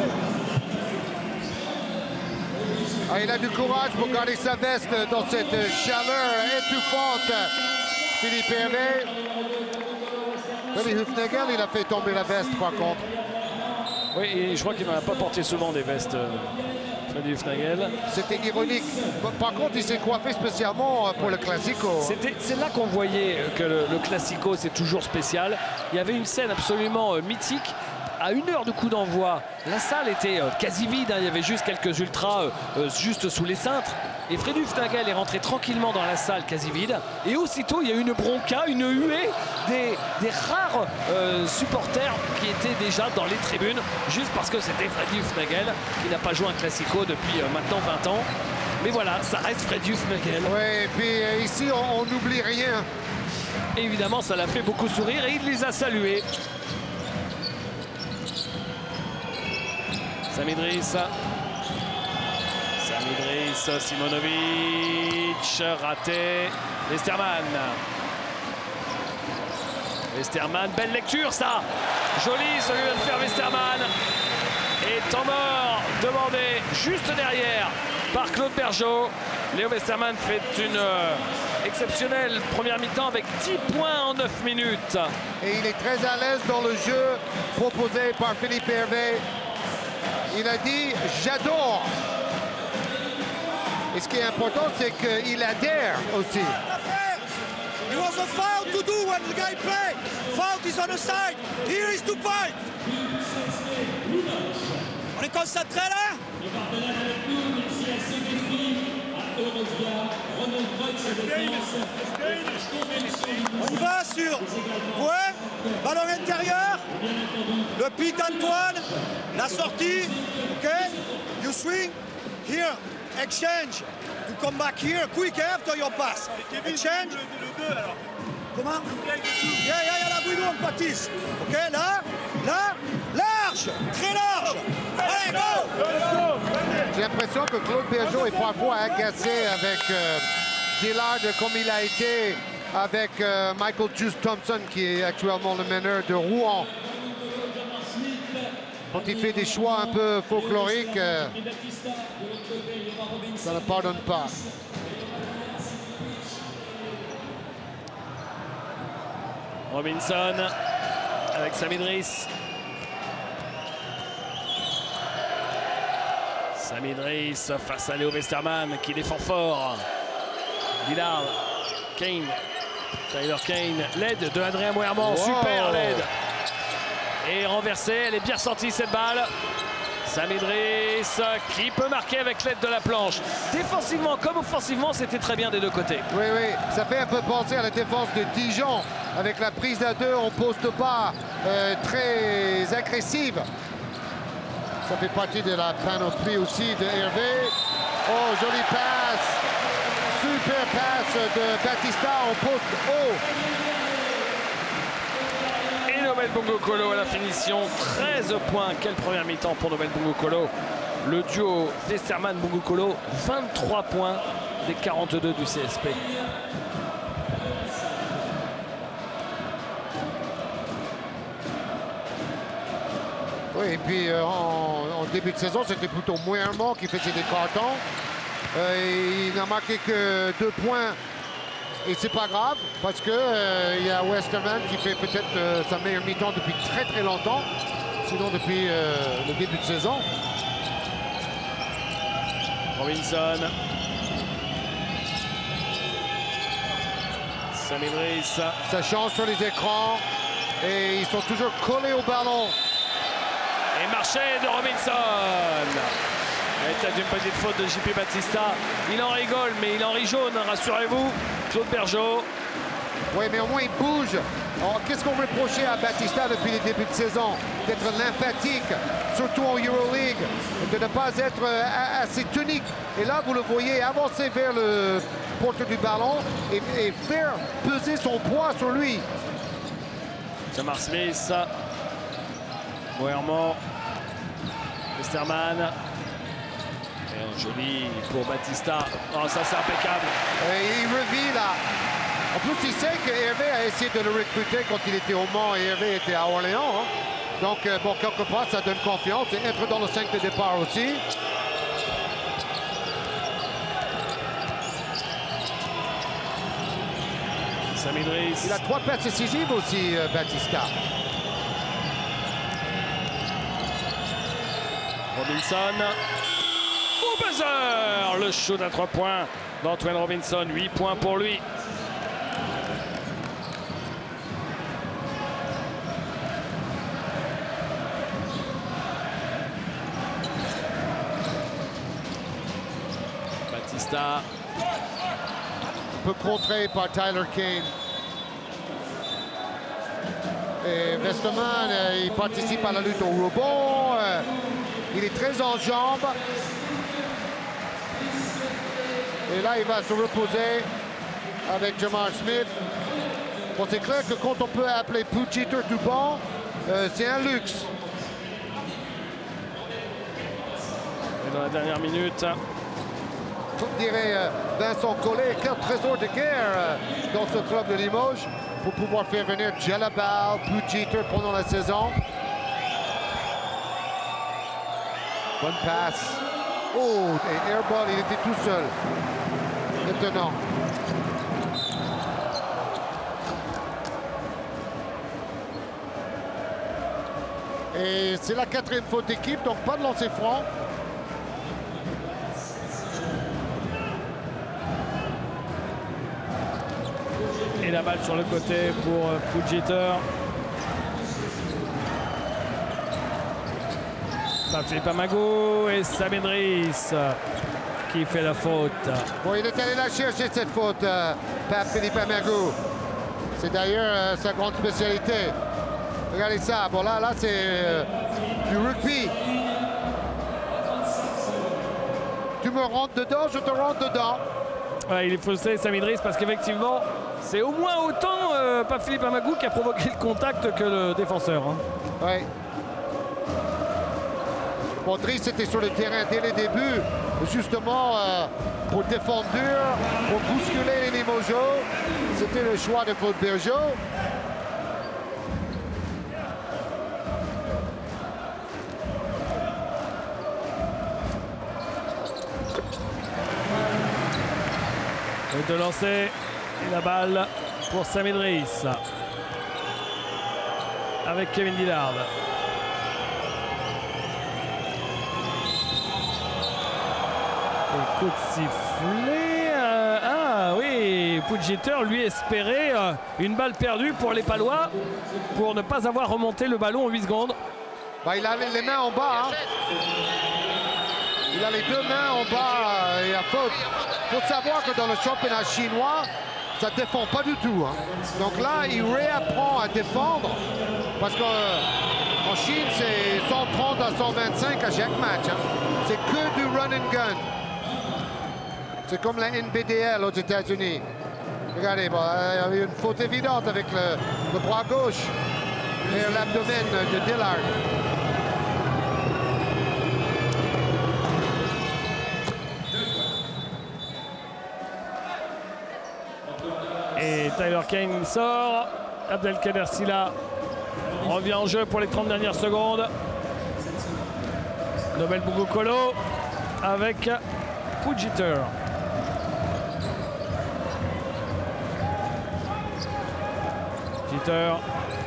Ah, il a du courage pour garder sa veste dans cette chaleur étouffante. Philippe Hervé. Freddy Hufnagel, il a fait tomber la veste par contre. Oui, et je crois qu'il n'en a pas porté souvent des vestes, euh, Freddy Hufnagel. C'était ironique. Par contre, il s'est coiffé spécialement pour le Classico. C'est là qu'on voyait que le, le Classico, c'est toujours spécial. Il y avait une scène absolument euh, mythique. À une heure de coup d'envoi, la salle était euh, quasi vide, hein. Il y avait juste quelques ultras euh, euh, juste sous les cintres. Et Freddy Hufnagel est rentré tranquillement dans la salle quasi vide. Et aussitôt, il y a eu une bronca, une huée des, des rares euh, supporters qui étaient déjà dans les tribunes, juste parce que c'était Freddy Hufnagel qui n'a pas joué un Classico depuis euh, maintenant vingt ans. Mais voilà, ça reste Freddy Hufnagel. Oui, et puis euh, ici, on n'oublie rien. Et évidemment, ça l'a fait beaucoup sourire et il les a salués. Samidris, Samidris, Simonovic, raté, Westerman. Westerman, belle lecture ça, joli ce que vient de faire Westerman. Et temps mort demandé juste derrière par Claude Bergeau. Léo Westerman fait une euh, exceptionnelle première mi-temps avec dix points en neuf minutes. Et il est très à l'aise dans le jeu proposé par Philippe Hervé. Il a dit « j'adore ». Et ce qui est important, c'est qu'il adhère aussi. It was a foul to do when the guy play. Foul is on the side. Here is to fight. On est concentré là? On y va sur ouais, ballon intérieur, le pic d'Antoine, la sortie, ok, you swing, here, exchange, to come back here, quick after your pass, exchange, comment? Yeah, yeah, yeah, la Bruno, on pâtisse, ok, là, là, large, très large, allez, go! J'ai l'impression que Claude Bergeau est parfois agacé avec euh, Dillard comme il a été avec euh, Michael Juice Thompson qui est actuellement le meneur de Rouen. Quand il fait des choix un peu folkloriques, euh, ça ne pardonne pas. Robinson avec Samidris. Samidris face à Léo Westerman qui défend fort. Dillard, Kane, Tyler Kane, l'aide de Adrien Moerman, wow. Super l'aide. Et renversée, elle est bien sortie cette balle. Sam Idriss qui peut marquer avec l'aide de la planche. Défensivement comme offensivement, c'était très bien des deux côtés. Oui, oui, ça fait un peu penser à la défense de Dijon avec la prise à deux en poste bas euh, très agressive. Ça fait partie de la panoplie aussi de Hervé. Oh, jolie passe. Super passe de Batista en poste haut. Et Nobel Bongo Colo à la finition. treize points. Quelle première mi-temps pour Nobel Bongo Colo. Le duo Westerman Bongo Colo, vingt-trois points des quarante-deux du C S P. Oui, et puis euh, en, en début de saison, c'était plutôt Moerman qui faisait des cartons. Euh, il n'a marqué que deux points. Et c'est pas grave, parce qu'il euh, y a Westerman qui fait peut-être euh, sa meilleure mi-temps depuis très très longtemps. Sinon depuis euh, le début de saison. Robinson. Sam Idriss. Ça change sur les écrans. Et ils sont toujours collés au ballon. Et marché de Robinson. Et peut-être une petite faute de J P Batista. Il en rigole, mais il en rit jaune, rassurez-vous. Claude Bergeau. Oui, mais au moins il bouge. Qu'est-ce qu'on reprochait à Batista depuis les débuts de saison? D'être lymphatique, surtout en Euroleague, de ne pas être assez tonique. Et là, vous le voyez avancer vers le porteur du ballon et, et faire peser son poids sur lui. Jamar Smith. Moerman. Westerman. Et un joli pour Batista. Oh, ça c'est impeccable. Et il revit là. En plus, il sait que Hervé a essayé de le recruter quand il était au Mans et Hervé était à Orléans. Hein. Donc, euh, bon, quelque part, ça donne confiance et être dans le cinq de départ aussi. Sam Idriss. Il a trois passes décisives aussi, euh, Batista. Robinson. Au buzzer. Le shoot à trois points d'Antoine Robinson. huit points pour lui. Batista. Un peu contré par Tyler Kane. Et Westerman, euh, il participe à la lutte au rebond. Euh, il est très en jambes. Et là, il va se reposer avec Jamar Smith. Bon, c'est clair que quand on peut appeler Puchiter du banc, euh, c'est un luxe. Et dans la dernière minute. Comme dirait euh, Vincent Collet, quel trésor de guerre euh, dans ce club de Limoges pour pouvoir faire venir Djellabal, Puchiter pendant la saison. Bonne passe. Oh, et airball, il était tout seul. Maintenant. Et c'est la quatrième faute d'équipe, donc pas de lancer franc. Et la balle sur le côté pour Puchiter. Philippe Amago et Sam Idriss qui fait la faute. Bon, il est allé la chercher cette faute, euh, par Philippe Amago. C'est d'ailleurs euh, sa grande spécialité. Regardez ça. Bon, là, là c'est euh, du rugby. Tu me rentres dedans, je te rentre dedans. Ouais, il est faussé, Sam Idriss, parce qu'effectivement, c'est au moins autant euh, pas Philippe Amagou qui a provoqué le contact que le défenseur. Hein. Oui. Bon, Driss était sur le terrain dès le début, justement euh, pour défendre dur, pour bousculer les Limogeaux. C'était le choix de Claude Bergeau. De lancer et la balle pour Sam Idriss avec Kevin Dillard. Et coup de sifflet. Euh, ah oui, Pugitter, lui, espérait euh, une balle perdue pour les Palois pour ne pas avoir remonté le ballon en huit secondes. Bah, il a les mains en bas. Hein. Il a les deux mains en bas et à faute. Il faut savoir que dans le championnat chinois, ça ne défend pas du tout. Hein. Donc là, il réapprend à défendre parce qu'en Chine, c'est cent trente à cent vingt-cinq à chaque match. Hein. C'est que du run and gun. C'est comme la N B D L aux États-Unis. Regardez, bon, il y avait une faute évidente avec le, le bras gauche et l'abdomen de Dillard. Et Tyler Kane sort. Abdelkader Sylla revient en jeu pour les trente dernières secondes. Nobel Bungokolo avec Pugitter. Pugitter.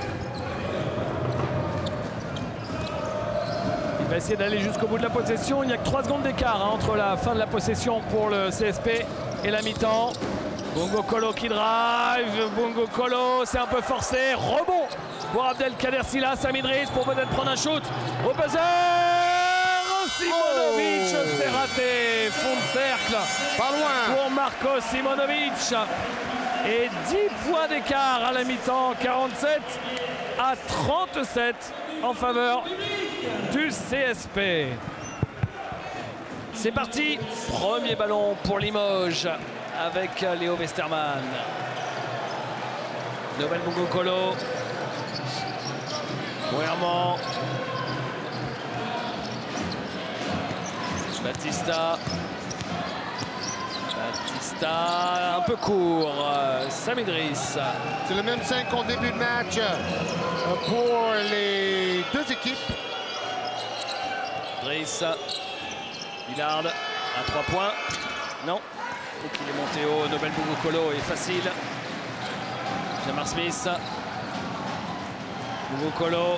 Il va essayer d'aller jusqu'au bout de la possession. Il n'y a que trois secondes d'écart hein, entre la fin de la possession pour le C S P et la mi-temps. Bungokolo qui drive, Bungokolo, c'est un peu forcé, rebond pour Abdelkader Sylla, Sami Drisse pour peut-être prendre un shoot, au buzzer, Simonovic, oh. C'est raté, fond de cercle, pas loin pour Marko Simonovic, et dix points d'écart à la mi-temps, quarante-sept à trente-sept en faveur du C S P. C'est parti, premier ballon pour Limoges avec Léo Westermann. Nobel Bungokolo. Moerman. Batista. Batista, un peu court. Sami Drisse. C'est le même cinq qu'en début de match pour les deux équipes. Drisse. Dillard à trois points. Non. Donc il est monté haut, Nobel Bungokolo est facile. Jamar Smith. Bungokolo.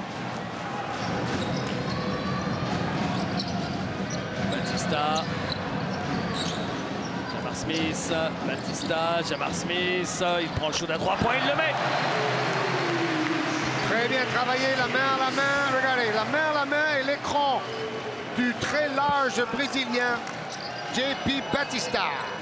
Batista. Jamar Smith. Batista. Jamar Smith. Il prend le shoot à trois points, il le met. Très bien travaillé, la main à la main. Regardez, la main à la main et l'écran du très large brésilien J P Batista.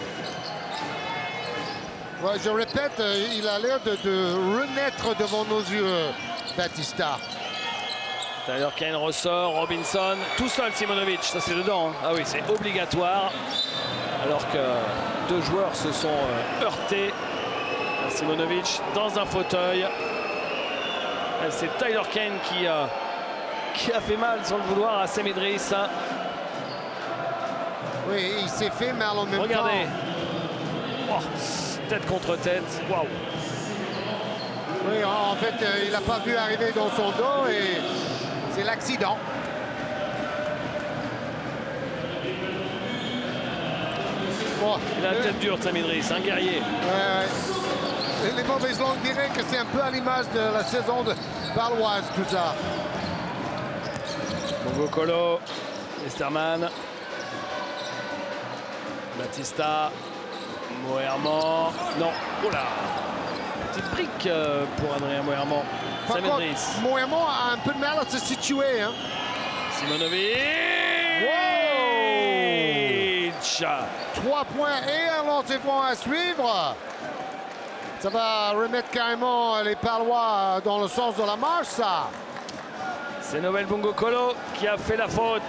Ouais, je répète, il a l'air de, de renaître devant nos yeux, Batista. Tyler Kane ressort, Robinson, tout seul Simonovic, ça c'est dedans. Hein. Ah oui, c'est obligatoire. Alors que deux joueurs se sont euh, heurtés. Simonovic dans un fauteuil. C'est Tyler Kane qui, euh, qui a fait mal sans le vouloir à Sami Drisse. Oui, il s'est fait mal en même Regardez. temps. Oh, tête contre tête. Waouh. Oui, en fait, euh, il n'a pas vu arriver dans son dos et c'est l'accident. Bon, il a la tête dure, Sami Drisse, un guerrier. Ouais, ouais. Les mauvaises langues diraient que c'est un peu à l'image de la saison de Baloise, tout ça. Bungokolo, Westermann. Batista, Moerman, non, oh là, petite brique pour Adrien Moerman. Sami Drisse. Moerman a un peu de mal à se situer. Hein. Simonovic. Wow. Trois points et un lancer franc à suivre. Ça va remettre carrément les Palois dans le sens de la marche, ça. C'est Nobel Bungokolo qui a fait la faute.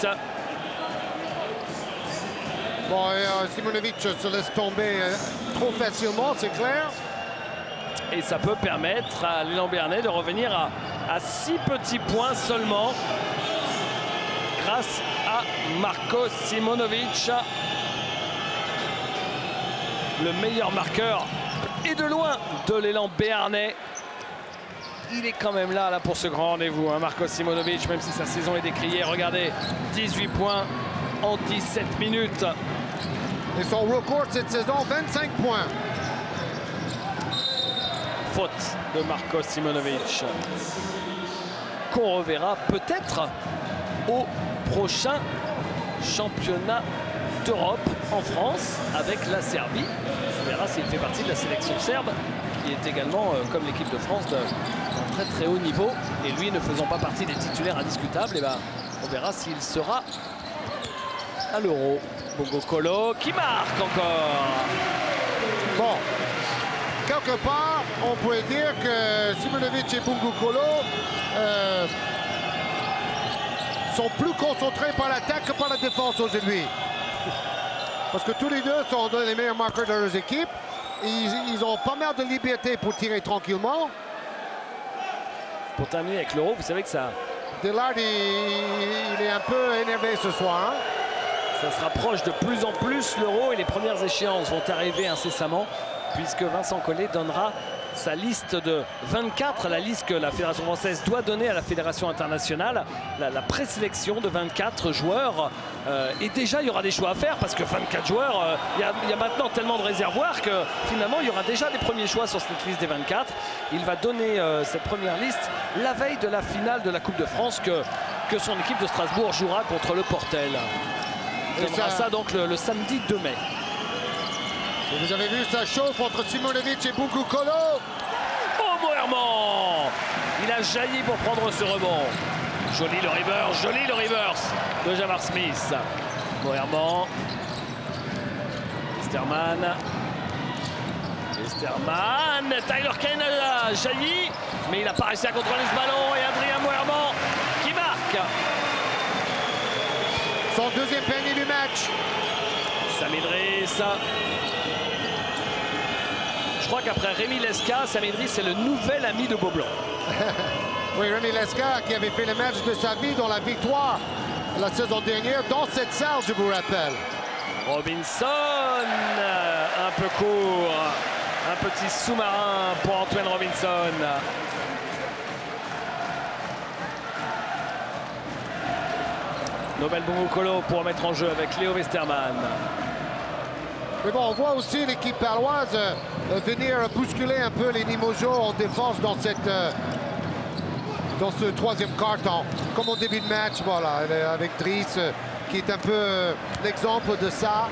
Bon, et, euh, Simonovic se laisse tomber euh, trop facilement, c'est clair. Et ça peut permettre à l'élan béarnais de revenir à, à six petits points seulement. Grâce à Marko Simonovic. Le meilleur marqueur et de loin de l'élan béarnais. Il est quand même là, là pour ce grand rendez-vous, hein, Marko Simonovic, même si sa saison est décriée. Regardez, dix-huit points en dix-sept minutes. Et son record cette saison, vingt-cinq points. Faute de Marko Simonovic. Qu'on reverra peut-être au prochain championnat Europe en France avec la Serbie. On verra s'il fait partie de la sélection serbe, qui est également, euh, comme l'équipe de France, d'un très très haut niveau. Et lui ne faisant pas partie des titulaires indiscutables, et ben, on verra s'il sera à l'Euro. Bongo Kolo qui marque encore. Bon, quelque part, on pourrait dire que Simonovic et Bongo Kolo euh, sont plus concentrés par l'attaque que par la défense aujourd'hui. Parce que tous les deux sont les meilleurs marqueurs de leurs équipes. Ils, ils ont pas mal de liberté pour tirer tranquillement. Pour terminer avec l'Euro, vous savez que ça... Dillard, il, il est un peu énervé ce soir. Hein? Ça se rapproche de plus en plus l'Euro et les premières échéances vont arriver incessamment puisque Vincent Collet donnera sa liste de vingt-quatre, la liste que la Fédération française doit donner à la Fédération internationale, la, la présélection de vingt-quatre joueurs. Euh, et déjà, il y aura des choix à faire parce que vingt-quatre joueurs, euh, il, y a, il y a maintenant tellement de réservoirs que finalement, il y aura déjà des premiers choix sur cette liste des vingt-quatre. Il va donner euh, cette première liste la veille de la finale de la Coupe de France que, que son équipe de Strasbourg jouera contre le Portel. Il donnera ça, ça donc le, le samedi deux mai. Et vous avez vu, ça chauffe entre Simonovic et Bongo Kolo. Oh, Moerman! Il a jailli pour prendre ce rebond. Joli le reverse, joli le reverse de Jamar Smith. Moerman. Westerman. Westerman. Tyler Kane a jailli, mais il n'a pas réussi à contrôler ce ballon. Et Adrien Moerman qui marque. Son deuxième panier du match. Sami Idriss. Je crois qu'après Rémi Lesca, Sami Idriss c'est le nouvel ami de Beaublanc. Oui, Rémi Lesca qui avait fait le match de sa vie dans la victoire la saison dernière dans cette salle, je vous rappelle. Robinson, un peu court. Un petit sous-marin pour Antoine Robinson. Nobel Bongo Kolo pour mettre en jeu avec Léo Westerman. Mais bon, on voit aussi l'équipe paloise euh, venir bousculer un peu les Limoges en défense dans, cette, euh, dans ce troisième quart-temps. Comme au début de match, voilà, avec Driss euh, qui est un peu euh, l'exemple de ça.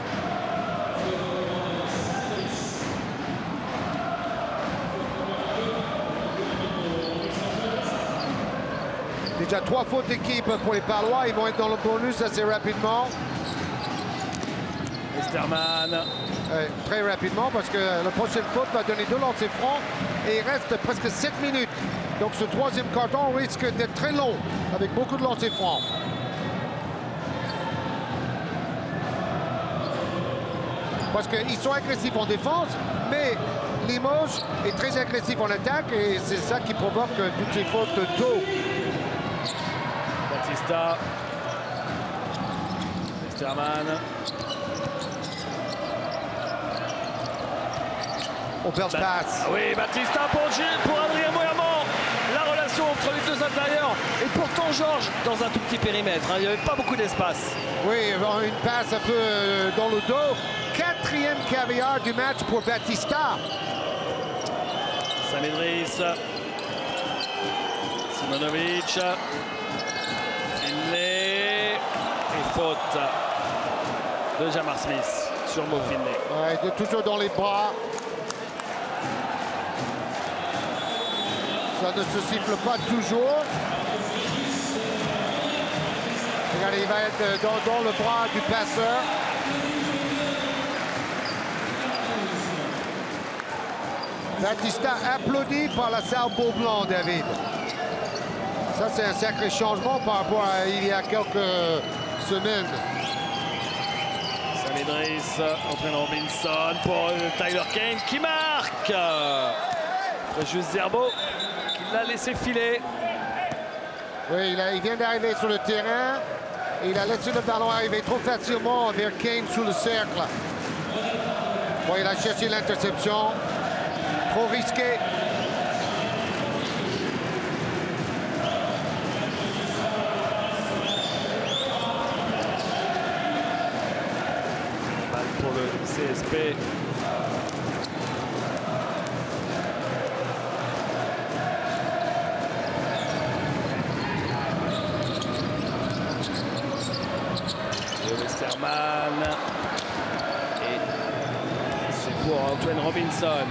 Déjà trois fautes d'équipe pour les Palois. Ils vont être dans le bonus assez rapidement. Westerman. Euh, très rapidement parce que la prochaine faute va donner deux lancers francs et il reste presque sept minutes. Donc ce troisième carton risque d'être très long avec beaucoup de lancers francs. Parce qu'ils sont agressifs en défense, mais Limoges est très agressif en attaque et c'est ça qui provoque toutes ces fautes tôt. Batista. Westerman. On perd Ba passe. Oui, Batista pour, pour Adrien Moerman. La relation entre les deux intérieurs. Et pourtant, Georges, dans un tout petit périmètre. Hein, il n'y avait pas beaucoup d'espace. Oui, une passe un peu euh, dans le dos. Quatrième caviar du match pour Batista. Sami Idriss. Simonovic. Finlay. Et faute de Jamar Smith sur Mo Finlay. Ouais, toujours dans les bras. Ça ne se siffle pas toujours. Regardez, il va être dans, dans le bras du passeur. Batista applaudi par la salle Beaublanc, David. Ça, c'est un sacré changement par rapport à il y a quelques semaines. Sami Idriss, Antoine Robinson pour Tyler Kane qui marque. Fréjus Zerbo qui l'a laissé filer. Oui, il, a, il vient d'arriver sur le terrain. Et il a laissé le ballon arriver trop facilement vers Kane sous le cercle. Bon, il a cherché l'interception. Trop risqué. Balle pour le C S P. Westerman. Et c'est pour Antoine Robinson.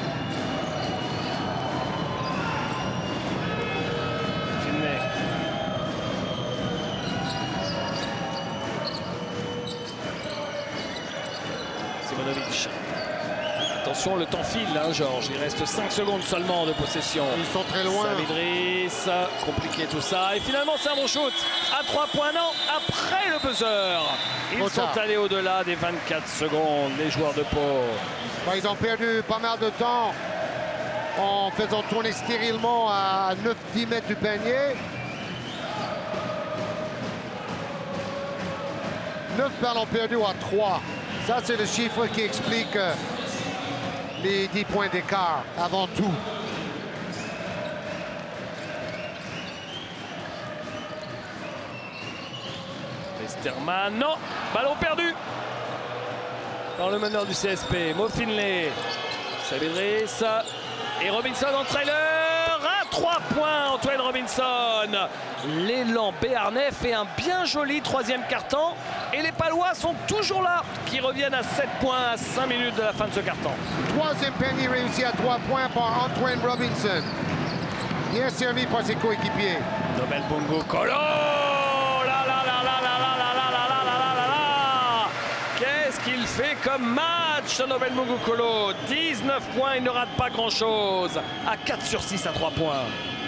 Finlay. Simonovic. Attention, le temps file, hein, Georges. Il reste cinq secondes seulement de possession. Ils sont très loin. Samidris, compliqué tout ça. Et finalement, c'est un bon shoot. À trois points, non, après le buzzer. Ils Trop sont tard. allés au-delà des vingt-quatre secondes, les joueurs de Pau. Bon, ils ont perdu pas mal de temps en faisant tourner stérilement à neuf dix mètres du panier. neuf ballons perdus à trois. Ça, c'est le chiffre qui explique euh, les dix points d'écart avant tout. Westerman, non, ballon perdu par le meneur du C S P, Mo Finlay. Samidris et Robinson en trailer à trois points, Antoine Robinson. L'élan béarnais fait un bien joli troisième quart-temps et les Palois sont toujours là, qui reviennent à sept points à cinq minutes de la fin de ce quart-temps. Troisième panier réussi à trois points par Antoine Robinson. Bien servi par ses coéquipiers. Nobel Bongo Colo. Là, là, là, là, là, là, là, là, là, là, là, là, là. Qu'est-ce qu'il fait comme match, Nobel Bongo Colo. dix-neuf points, il ne rate pas grand-chose. À quatre sur six à trois points.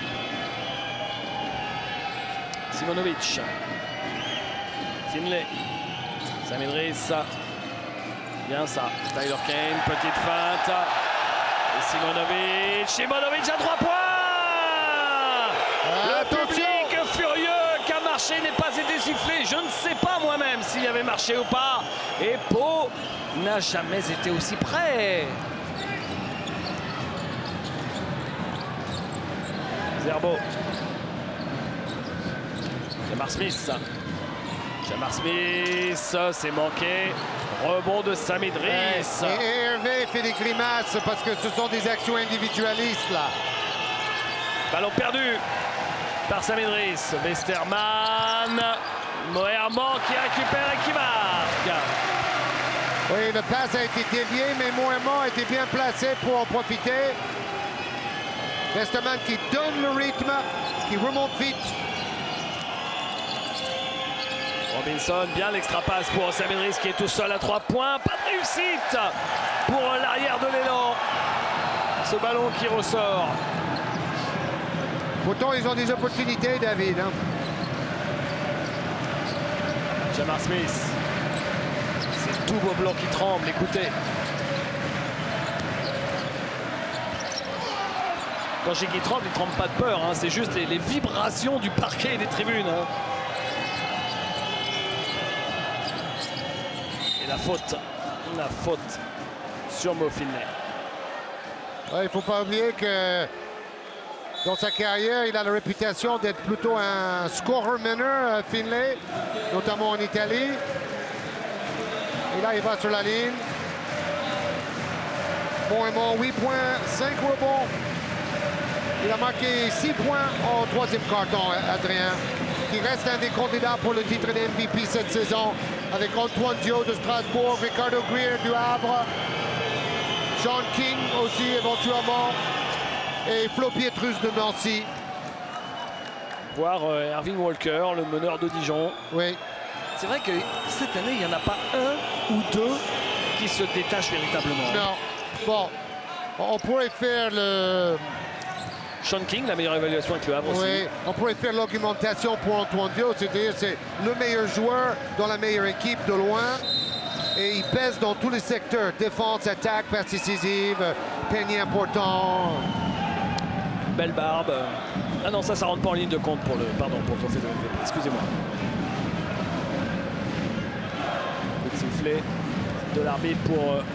Simonovic. Finlay. Samidris. Bien ça. Tyler Kane, petite feinte. Et Simonovic. Simonovic à trois points. Le public furieux qu'un marché n'ait pas été sifflé. Je ne sais pas moi-même s'il y avait marché ou pas. Et Pau n'a jamais été aussi près. Zerbo. Jamar Smith. Jamar Smith, c'est manqué. Rebond de Samidris. Et Hervé fait des grimaces parce que ce sont des actions individualistes là. Ballon perdu par Samidris. Westerman. Moerman qui récupère et qui marque. Oui, le passe a été dévié, mais Moerman était bien placé pour en profiter. Westerman qui donne le rythme, qui remonte vite. Robinson, bien l'extra passe pour Samidris qui est tout seul à trois points. Pas de réussite pour l'arrière de l'élan. Ce ballon qui ressort. Pourtant, ils ont des opportunités, David. Hein. Jamar Smith. C'est tout beau blanc qui tremble, écoutez. Quand je dis qu'il tremble, il ne tremble pas de peur. Hein. C'est juste les, les vibrations du parquet et des tribunes. Hein. La faute, la faute sur Mo Finlay. Ouais, il ne faut pas oublier que dans sa carrière, il a la réputation d'être plutôt un scorer meneur, Finlay, notamment en Italie. Et là, il va sur la ligne. Bon et bon, huit points, cinq rebonds. Il a marqué six points en troisième quart-temps, Adrien, qui reste un des candidats pour le titre de M V P cette saison, avec Antoine Dio de Strasbourg, Ricardo Greer du Havre, Sean King aussi éventuellement, et Flo Pietrus de Nancy. Voir euh, Irving Walker, le meneur de Dijon. Oui. C'est vrai que cette année, il n'y en a pas un ou deux qui se détachent véritablement. Non. Bon, on pourrait faire le... Sean King, la meilleure évaluation avec le Havre aussi. Oui, on pourrait faire l'argumentation pour Antoine Dio, c'est-à-dire c'est le meilleur joueur dans la meilleure équipe de loin. Et il pèse dans tous les secteurs, défense, attaque, passe décisive, panier important. Belle barbe. Ah non, ça, ça rentre pas en ligne de compte pour le... Pardon, pour le trophée de M V P, excusez-moi. Coup de sifflet de l'arbitre pour... Euh,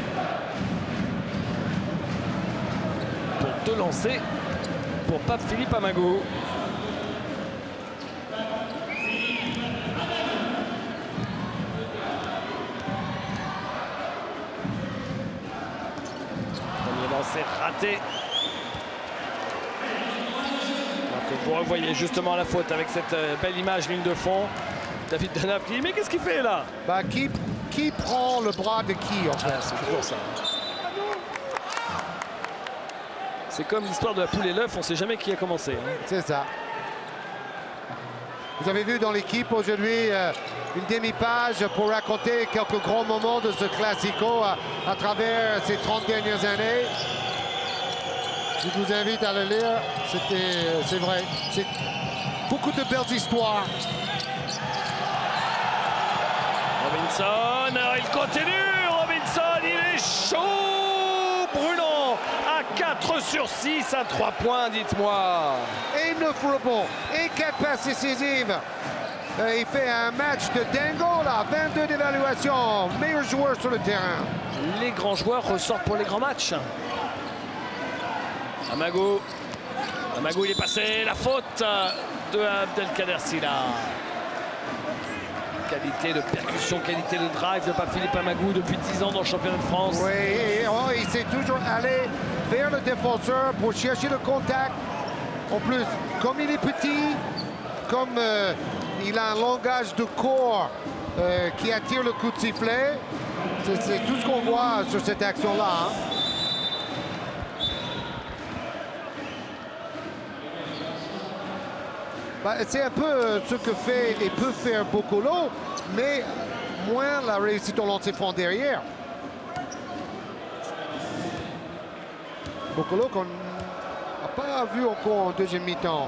pour deux lancers pour Pape Philippe Amago. Premier lancé raté. Donc vous revoyez justement la faute avec cette belle image ligne de fond. David Denaf qui dit mais qu'est-ce qu'il fait là? Bah, qui, qui prend le bras de qui en fait? Ah, c'est toujours ça. C'est comme l'histoire de la poule et l'œuf, on ne sait jamais qui a commencé. Hein. C'est ça. Vous avez vu dans l'équipe aujourd'hui euh, une demi-page pour raconter quelques grands moments de ce Classico à, à travers ces trente dernières années. Je vous invite à le lire. C'était, c'est vrai, c'est beaucoup de belles histoires. Robinson, il continue. Robinson, il est chaud, brûlant. À quatre sur six, à trois points, dites-moi. Et neuf rebonds, et quatre passes décisives. Euh, il fait un match de dingo, là, vingt-deux d'évaluation, meilleur joueur sur le terrain. Les grands joueurs ressortent pour les grands matchs. Amago. Amago, il est passé. La faute de Abdelkader Sylla. Qualité de percussion, qualité de drive de Pape-Philippe Amagou depuis dix ans dans le championnat de France. Oui, et, oh, il s'est toujours allé vers le défenseur pour chercher le contact. En plus, comme il est petit, comme euh, il a un langage de corps euh, qui attire le coup de sifflet, c'est tout ce qu'on voit sur cette action-là. Hein. Bah, c'est un peu ce que fait et peut faire Bokolo, mais moins la réussite au lancer franc derrière. Bokolo qu'on n'a pas vu encore en deuxième mi-temps.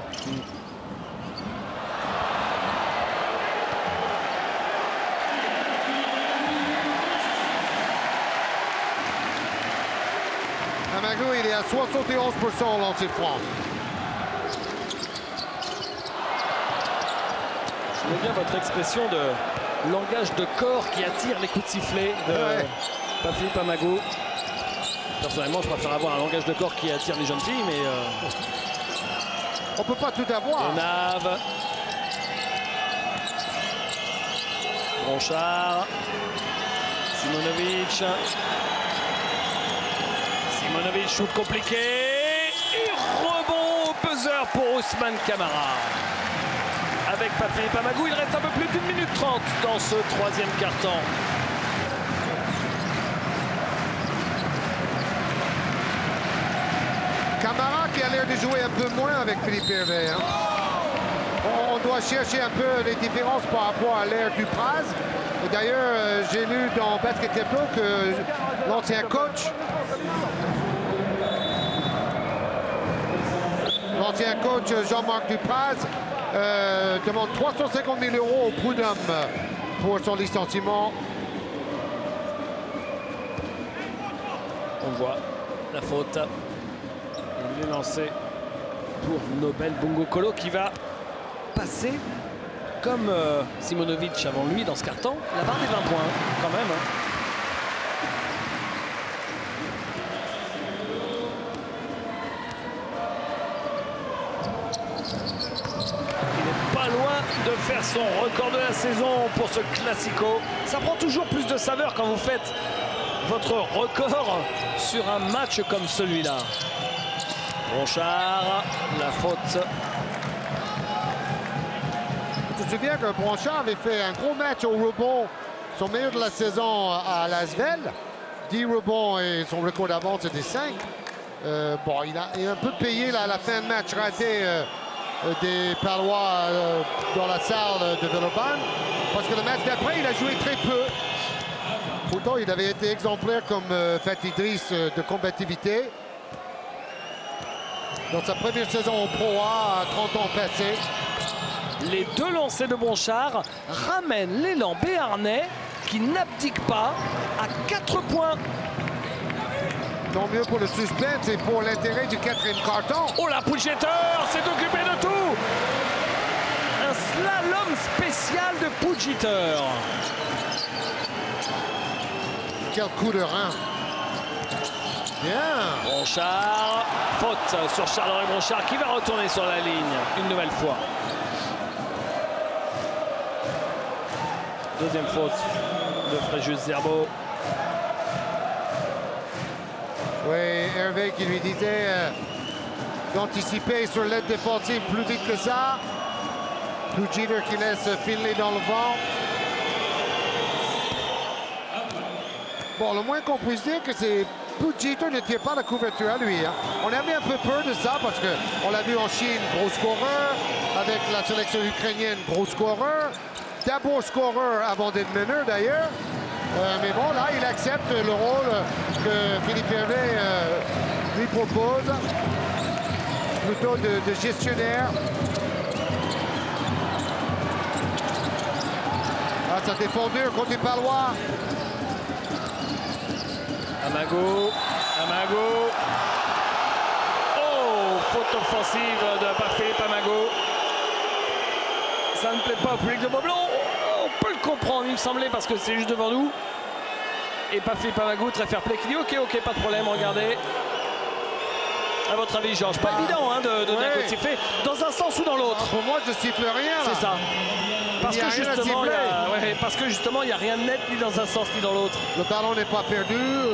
Amagou, il est à soixante et onze pour cent au lancer franc. J'aime bien votre expression de langage de corps qui attire les coups de sifflet de ouais. Pape-Philippe Amagou. Personnellement, je préfère avoir un langage de corps qui attire les jeunes filles, mais... Euh... on peut pas tout avoir. Denave. Bronchard. Simonovic. Simonovic, shoot compliqué. Et rebond au buzzer pour Ousmane Camara. Avec Pape-Philippe Amagou, il reste un peu plus d'une minute trente dans ce troisième quart-temps. Camara qui a l'air de jouer un peu moins avec Philippe Hervé. Hein. On doit chercher un peu les différences par rapport à l'ère du Praz. Et d'ailleurs, j'ai lu dans Basket Hebdo que l'ancien coach, l'ancien coach Jean-Marc Dupraz euh, demande trois cent cinquante mille euros au prud'homme pour son licenciement. On voit la faute. Il est lancé pour Nobel Bongokolo qui va passer comme euh, Simonovic avant lui dans ce carton. La barre des vingt points quand même. Hein. Il n'est pas loin de faire son record de la saison pour ce Classico. Ça prend toujours plus de saveur quand vous faites votre record sur un match comme celui-là. Bronchard, la faute. Tu te souviens que Bronchard avait fait un gros match au rebond, son meilleur de la saison à Lasvel. dix rebonds et son record d'avant c'était cinq. Euh, bon, il a, il a un peu payé là, à la fin de match raté euh, des Palois euh, dans la salle de Villeurbanne. Parce que le match d'après, il a joué très peu. Pourtant, il avait été exemplaire comme euh, Fatih Driss euh, de combativité. Dans sa première saison au Pro A, à trente ans passés. Les deux lancers de Bronchard ramènent l'élan béarnais qui n'abdique pas à quatre points. Tant mieux pour le suspense et pour l'intérêt du quatrième carton. Oh la Pugitter s'est occupé de tout. Un slalom spécial de Pugitter. Quel coup de rein. Bien. Bronchard, faute sur Charles-Henri Bronchard qui va retourner sur la ligne une nouvelle fois. Deuxième faute de Fréjus Zerbo. Oui, Hervé qui lui disait euh, d'anticiper sur l'aide défensive plus vite que ça. Pujeter qui laisse filer dans le vent. Bon, le moins qu'on puisse dire que c'est Pujeter ne tire pas la couverture à lui. Hein. On avait un peu peur de ça parce qu'on l'a vu en Chine, gros scoreur. Avec la sélection ukrainienne, gros scoreur. D'abord scoreur avant d'être meneur d'ailleurs. Euh, mais bon, là, il accepte le rôle que Philippe Hervé euh, lui propose. Plutôt de, de gestionnaire. Ah, ça défend dur contre les Palois. Amago, Amago. Oh, faute offensive de Philippe Amago. Ça ne plaît pas au public de Boblo. On peut le comprendre, il me semblait, parce que c'est juste devant nous. Et pas Philippe Amago, très fair play, qui dit ok, ok, pas de problème, regardez. À votre avis, Georges, pas ah. évident hein, de donner un coup de sifflet dans un sens ou dans l'autre. Ah, pour moi, je siffle rien. C'est ça. Parce que, justement, il y a, ouais, parce que justement, il n'y a rien de net ni dans un sens ni dans l'autre. Le ballon n'est pas perdu.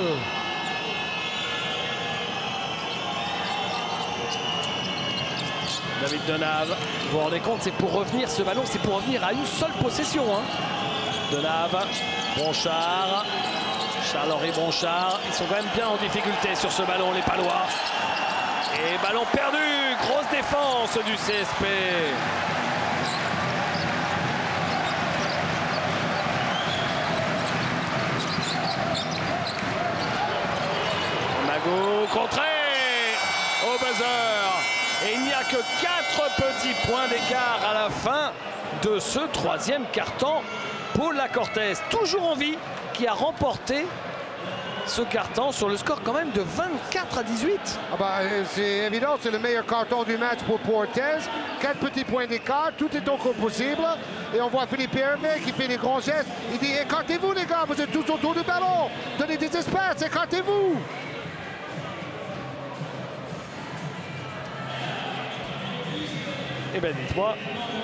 David Denave, vous vous rendez compte, c'est pour revenir, ce ballon, c'est pour revenir à une seule possession. Hein. Denave, Bonchard, Charles-Henri Bonchard, ils sont quand même bien en difficulté sur ce ballon, les Palois. Et ballon perdu, grosse défense du C S P. Mago contré au buzzer. Et il n'y a que quatre petits points d'écart à la fin de ce troisième quart-temps. Paul Lacortez, toujours en vie, qui a remporté ce carton sur le score quand même de vingt-quatre à dix-huit. Ah bah, c'est évident, c'est le meilleur carton du match pour Portez. Quatre petits points d'écart, tout est encore possible. Et on voit Philippe Hervé qui fait des grands gestes. Il dit écartez-vous les gars, vous êtes tous autour du ballon. Donnez des espaces, écartez-vous. Eh bien, dites-moi,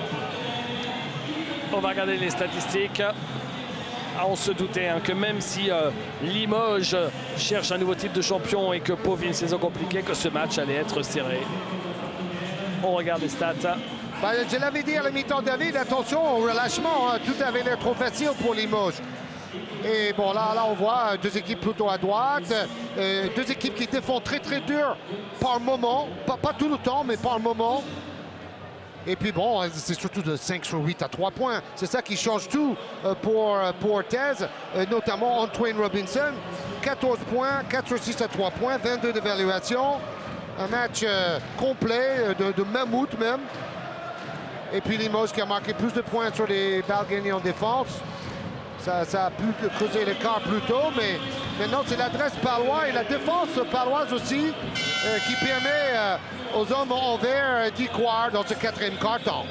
on va regarder les statistiques. Ah, on se doutait hein, que même si euh, Limoges cherche un nouveau titre de champion et que Pau vit une saison compliquée, que ce match allait être serré. On regarde les stats. Bah, je l'avais dit à la mi-temps, David, attention au relâchement. Hein, tout avait l'air trop facile pour Limoges. Et bon, là, là, on voit deux équipes plutôt à droite, euh, deux équipes qui défendent très très dur par moment, pas, pas tout le temps, mais par moment. Et puis bon, c'est surtout de cinq sur huit à trois points. C'est ça qui change tout pour Portez, notamment Antoine Robinson. quatorze points, quatre sur six à trois points, vingt-deux d'évaluation. Un match complet, de, de mammouth même. Et puis Limoges qui a marqué plus de points sur les balles gagnées en défense. Ça, ça a pu creuser l'écart plus tôt, mais maintenant c'est l'adresse palois et la défense paloise aussi euh, qui permet euh, aux hommes en vert d'y croire dans ce quatrième quart-temps.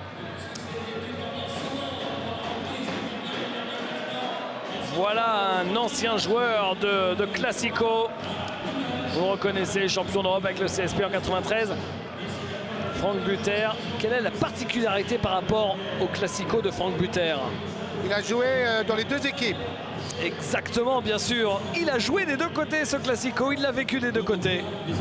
Voilà un ancien joueur de, de Classico. Vous reconnaissez, champion d'Europe avec le C S P en quatre-vingt-treize. Franck Buter. Quelle est la particularité par rapport au Classico de Franck Buter? Il a joué euh, dans les deux équipes. Exactement, bien sûr. Il a joué des deux côtés ce Classico. Il l'a vécu des deux côtés.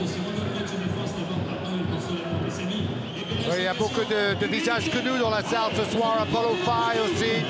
Oui, il y a beaucoup de, de visages connus dans la salle ce soir. Apollo Faye aussi.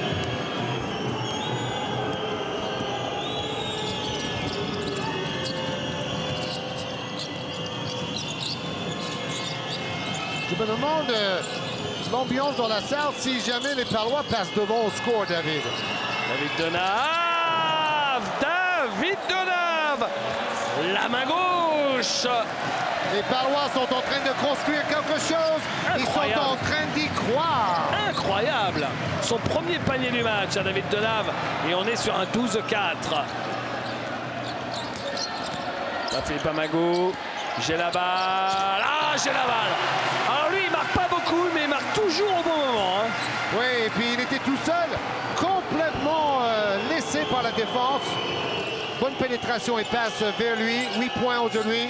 Je me demande euh, l'ambiance dans la salle si jamais les Palois passent devant au score, David. David Denave, David Denave, la main gauche. Les Palois sont en train de construire quelque chose. Incroyable. Ils sont en train d'y croire. Incroyable. Son premier panier du match à David Denave. Et on est sur un douze quatre. Philippe Amago. J'ai la balle. Ah, j'ai la balle. Alors lui, il marque pas beaucoup, mais il marque toujours au bon moment. Hein. Oui, et puis il était tout seul, complètement euh, laissé par la défense. Bonne pénétration et passe vers lui. huit points aujourd'hui.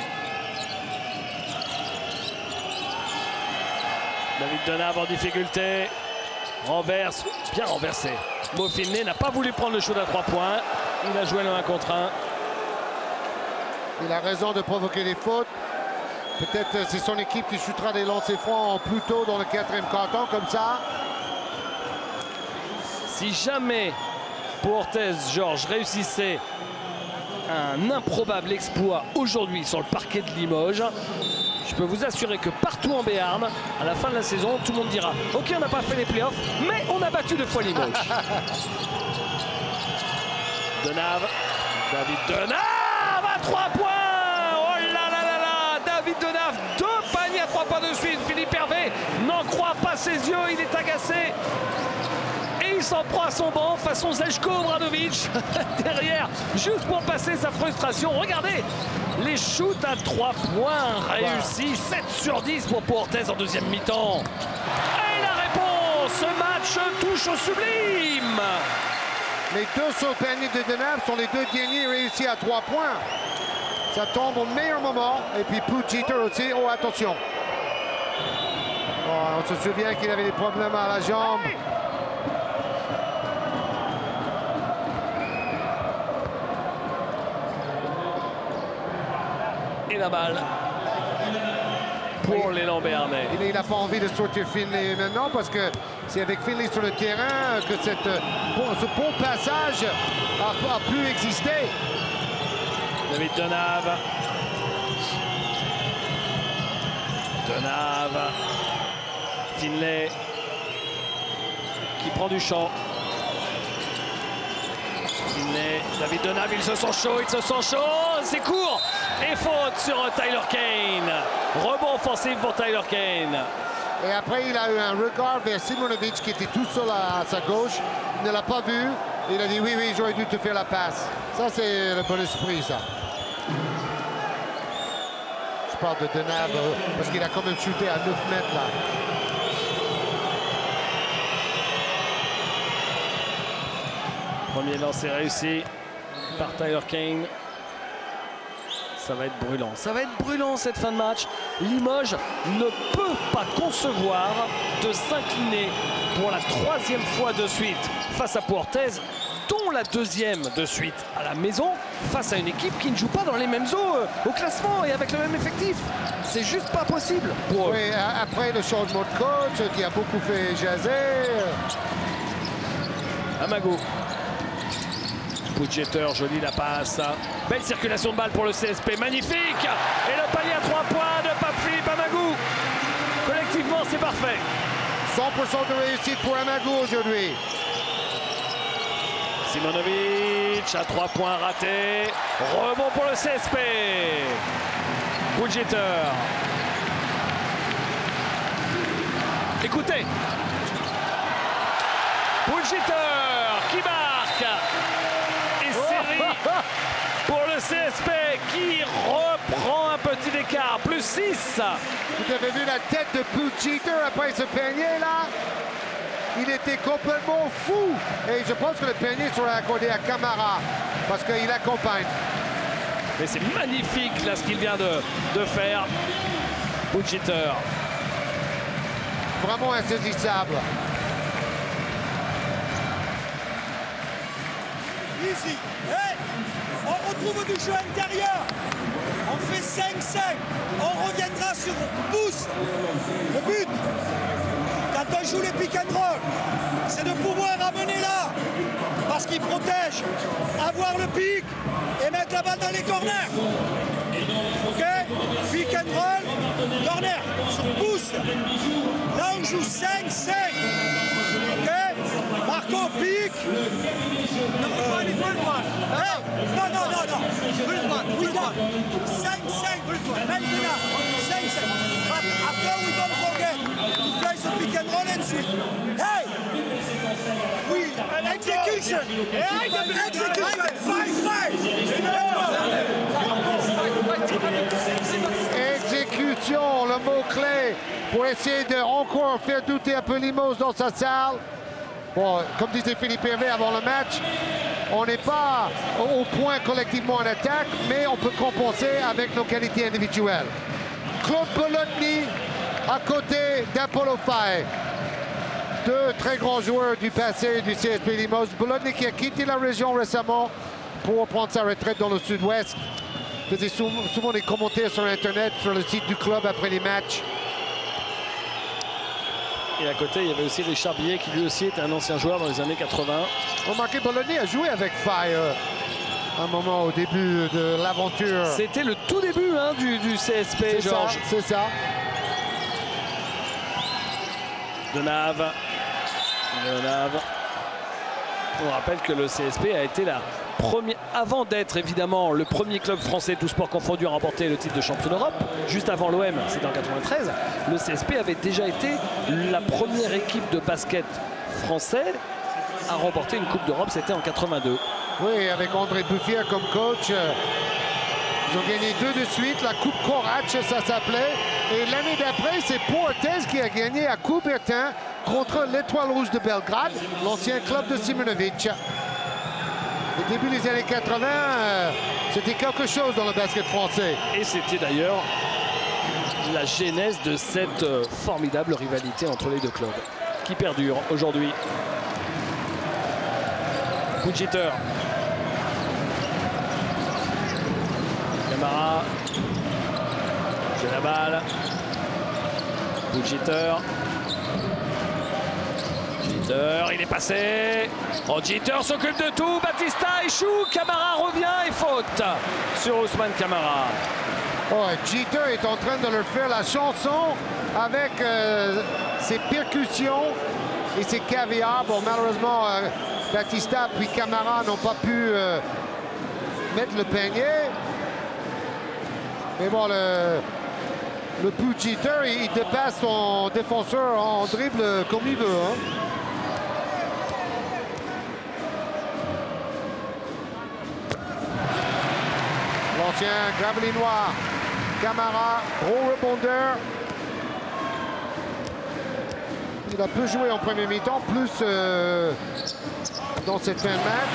David Denave en difficulté. Renverse, bien renversé. Mofinné n'a pas voulu prendre le shoot à trois points. Il a joué le un contre un. Il a raison de provoquer des fautes. Peut-être c'est son équipe qui shootera des lancers francs plus tôt dans le quatrième quart-temps, comme ça. Si jamais Puertes Georges réussissait un improbable exploit aujourd'hui sur le parquet de Limoges, je peux vous assurer que partout en Béarn, à la fin de la saison, tout le monde dira « Ok, on n'a pas fait les playoffs, mais on a battu deux fois Limoges. » Denave, David Denave à trois points. Oh là là là là, David Denave, deux paniers à trois points de suite. Philippe Hervé n'en croit pas ses yeux, il est agacé. Et il s'en prend à son banc façon Zeljko Obradovic derrière, juste pour passer sa frustration. Regardez, les shoots à trois points réussis, sept sur dix pour Puertes en deuxième mi-temps. Et la réponse, ce match touche au sublime. Les deux sur le panier de Denave sont les deux derniers réussis à trois points. Ça tombe au meilleur moment. Et puis Puig aussi. Oh, attention. Oh, on se souvient qu'il avait des problèmes à la jambe. Et la balle pour l'élan béarnais. Il n'a pas envie de sortir Finlay maintenant parce que c'est avec Finlay sur le terrain que cette, bon, ce bon passage a, a pu exister. David Denave. Denave. Finlay qui prend du champ. Finlay. David Denave, il se sent chaud, il se sent chaud. C'est court. Et faute sur Tyler Kane. Rebond offensif pour Tyler Kane. Et après, il a eu un regard vers Simonovic qui était tout seul à sa gauche. Il ne l'a pas vu. Il a dit oui, oui, j'aurais dû te faire la passe. Ça, c'est le bon esprit, ça. Je parle de Denave parce qu'il a quand même shooté à neuf mètres, là. Premier lancer réussi par Tyler Kane. Ça va être brûlant. Ça va être brûlant cette fin de match. Limoges ne peut pas concevoir de s'incliner pour la troisième fois de suite face à Puertes, dont la deuxième de suite à la maison, face à une équipe qui ne joue pas dans les mêmes eaux euh, au classement et avec le même effectif. C'est juste pas possible pour eux. Oui, après le changement de coach qui a beaucoup fait jaser. Amago. Puigjeter, joli la passe. Belle circulation de balle pour le C S P, magnifique. Et le panier à trois points de Pape Philippe Amagou. Collectivement, c'est parfait. cent pour cent de réussite pour Amagou aujourd'hui. Simonovic à trois points raté. Rebond pour le C S P. Puigjeter. Écoutez. Puigjeter qui marque. Et série pour le C S P qui reprend un petit écart. Plus six. Vous avez vu la tête de Puigjeter après ce panier là? Il était complètement fou. Et je pense que le panier sera accordé à Camara parce qu'il accompagne. Mais c'est magnifique là ce qu'il vient de, de faire. Puigjeter. Vraiment insaisissable. Easy. Hey, on retrouve du jeu intérieur. On fait cinq cinq. On reviendra sur pouce. Le but, quand on joue les pick and roll, c'est de pouvoir amener là. Parce qu'il protège. Avoir le pick et mettre la balle dans les corners. Ok? Pick and roll, corner. Sur pouce. Là, on joue cinq cinq. Ok? Marco pique. Non, euh, hey, non, non, non, non. We got cinq cinq. Maintenant, cinq cinq. But after we don't forget to play the pick and roll and switch. Hey! We, execution! Execution! five five! Exécution, le mot-clé pour essayer de encore faire douter un peu Limoges dans sa salle. Bon, comme disait Philippe Hervé avant le match, on n'est pas au point collectivement en attaque, mais on peut compenser avec nos qualités individuelles. Claude Bologna à côté d'Apollo Faye. Deux très grands joueurs du passé du C S P Limoges. Bologna qui a quitté la région récemment pour prendre sa retraite dans le sud-ouest. Faisait souvent, souvent des commentaires sur Internet, sur le site du club après les matchs. Et à côté, il y avait aussi Richard Billet qui lui aussi était un ancien joueur dans les années quatre-vingts. Remarquez, Bologna a joué avec Fire un moment au début de l'aventure. C'était le tout début hein, du, du C S P, Georges. C'est ça. Denave. Denave. On rappelle que le C S P a été la première, avant d'être évidemment le premier club français tout sport confondu à remporter le titre de champion d'Europe, juste avant l'O M, c'était en quatre-vingt-treize, le C S P avait déjà été la première équipe de basket français à remporter une Coupe d'Europe, c'était en quatre-vingt-deux. Oui, avec André Bouffier comme coach. Ils ont gagné deux de suite, la Coupe Korac, ça s'appelait. Et l'année d'après, c'est Portes qui a gagné à Coubertin contre l'Étoile Rouge de Belgrade, l'ancien club de Simonovic. Au début des années quatre-vingts, euh, c'était quelque chose dans le basket français. Et c'était d'ailleurs la genèse de cette euh, formidable rivalité entre les deux clubs, qui perdure aujourd'hui. Pujitter. Camara. J'ai la balle. Pujitter. Jeter, il est passé. Oh, Jeter s'occupe de tout. Batista échoue. Camara revient et faute sur Ousmane Camara. Oh, Jeter est en train de leur faire la chanson avec euh, ses percussions et ses caviars. Bon, malheureusement, euh, Batista puis Camara n'ont pas pu euh, mettre le panier. Mais bon, le, le Pujitter, il, il dépasse son défenseur en dribble comme il veut. Hein. L'ancien Gravelinois, Camara, gros rebondeur. Il a peu joué en premier mi-temps, plus euh, dans cette fin de match.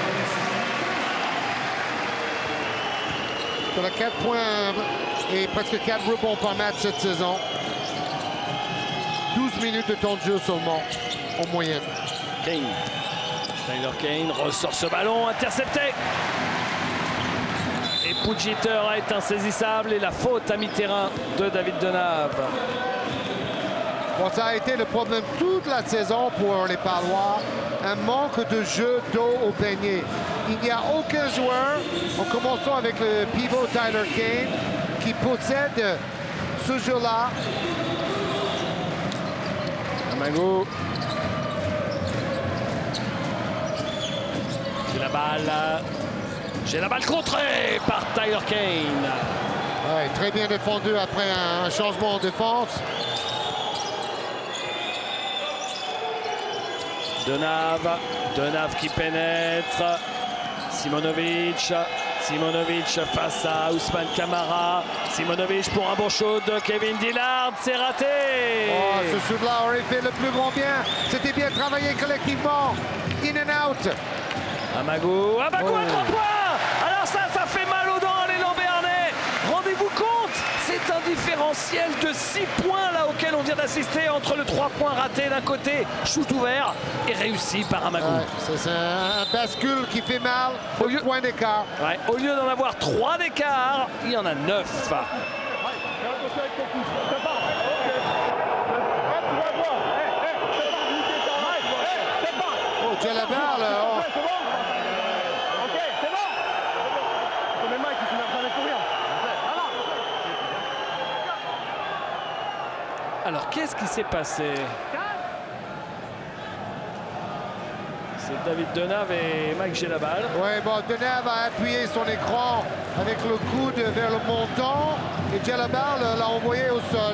Il a quatre points et presque quatre rebonds par match cette saison. douze minutes de temps de jeu seulement, en moyenne. Kane. Tyler Kane ressort ce ballon, intercepté. Et Pujitter est insaisissable et la faute à mi-terrain de David Denave. Bon, ça a été le problème toute la saison pour les Palois. Un manque de jeu d'eau au panier. Il n'y a aucun joueur, en commençant avec le pivot Tyler Kane, qui possède ce jeu-là. Amago. J'ai la balle. J'ai la balle contrée par Tyler Kane. Ouais, très bien défendu après un changement en défense. Denave. Denave qui pénètre. Simonovic. Simonovic face à Ousmane Camara. Simonovic pour un bon shoot de Kevin Dillard. C'est raté. Oh, ce shoot-là aurait fait le plus grand bien. C'était bien travaillé collectivement. In and out. Amago. Amago oh. à trois points. Alors ça, ça fait mal aux dents, les Lambernais. Rendez-vous compte, c'est un différentiel de six points là auquel on vient d'assister entre le trois points raté d'un côté, shoot ouvert, et réussi par Amago. Ouais, c'est un bascule qui fait mal, au lieu... point d'écart. Ouais, au lieu d'en avoir trois d'écart, il y en a neuf. Oh, Djalabar, là. Oh. Alors, qu'est-ce qui s'est passé? C'est David Denave et Mike Gelabal. Oui, bon, Denave a appuyé son écran avec le coude vers le montant et Gelabal l'a envoyé au sol.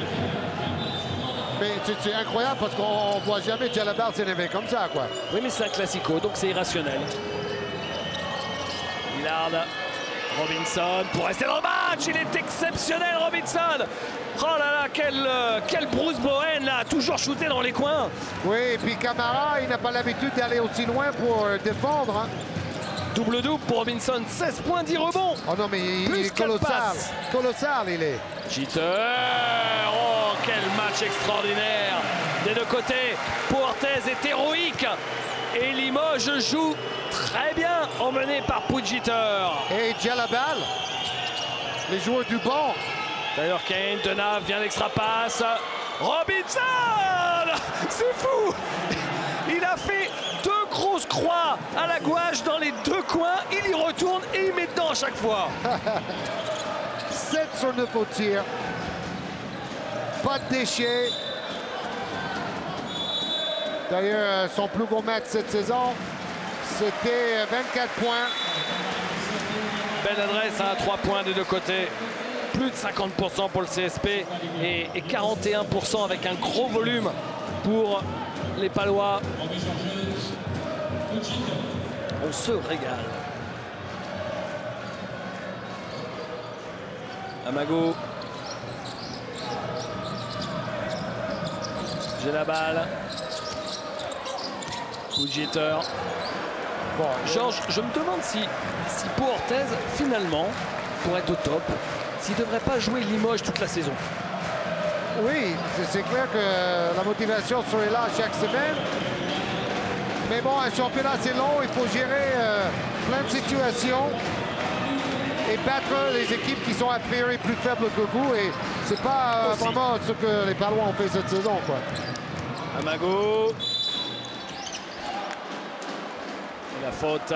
Mais c'est incroyable parce qu'on ne voit jamais Gelabal s'énerver comme ça, quoi. Oui, mais c'est un classico, donc c'est irrationnel. Lillard, Robinson pour rester dans le match. Il est exceptionnel, Robinson. Oh là là, quel, euh, quel Bruce Bowen là, toujours shooté dans les coins. Oui, et puis Camara, il n'a pas l'habitude d'aller aussi loin pour euh, défendre. Hein. Double-double pour Robinson, seize points, dix rebonds. Oh non, mais il, il est colossal. Colossal, il est. Jeter. Oh, quel match extraordinaire. Des deux côtés, Portes est héroïque. Et Limoges joue très bien, emmené par Pujitter. Et Djalabar, les joueurs du banc. D'ailleurs, Kane, Denave vient l'extra passe. Robinson! C'est fou! Il a fait deux grosses croix à la gouache dans les deux coins. Il y retourne et il met dedans à chaque fois. sept sur neuf au tir. Pas de déchets. D'ailleurs, son plus gros match cette saison, c'était vingt-quatre points. Belle adresse à trois points des deux côtés. Plus de cinquante pour cent pour le C S P et, et quarante et un pour cent avec un gros volume pour les Palois. On se régale. Amago. J'ai la balle. Coup de jitter. Bon, Georges, je me demande si, si Pau Orthez, finalement, pour être au top, s'il ne devrait pas jouer Limoges toute la saison. Oui, c'est clair que la motivation serait là chaque semaine. Mais bon, un championnat, c'est long. Il faut gérer euh, plein de situations et battre les équipes qui sont a priori plus faibles que vous. Et c'est pas euh, vraiment ce que les Palois ont fait cette saison, quoi. Amago. Et la faute.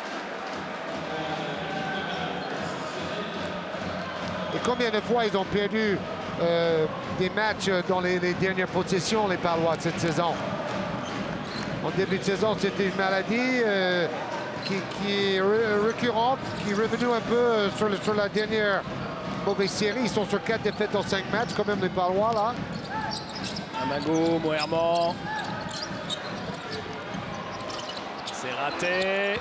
Et combien de fois ils ont perdu euh, des matchs dans les, les dernières possessions, les Palois, de cette saison? En début de saison, c'était une maladie euh, qui, qui est re récurrente, qui est revenue un peu euh, sur, le, sur la dernière mauvaise série. Ils sont sur quatre défaites dans cinq matchs, quand même, les Palois, là. Amago, Moerman. C'est raté.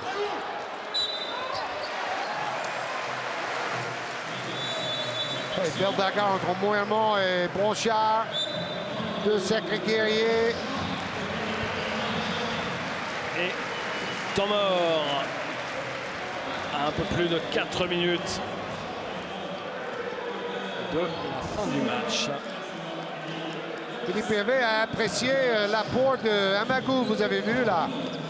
Ouais, belle bagarre entre Moerman et Bronchard. Deux sacrés guerriers. Et temps mort à un peu plus de quatre minutes de la fin du match. Philippe Hervé a apprécié euh, l'apport de Amago, vous avez vu là.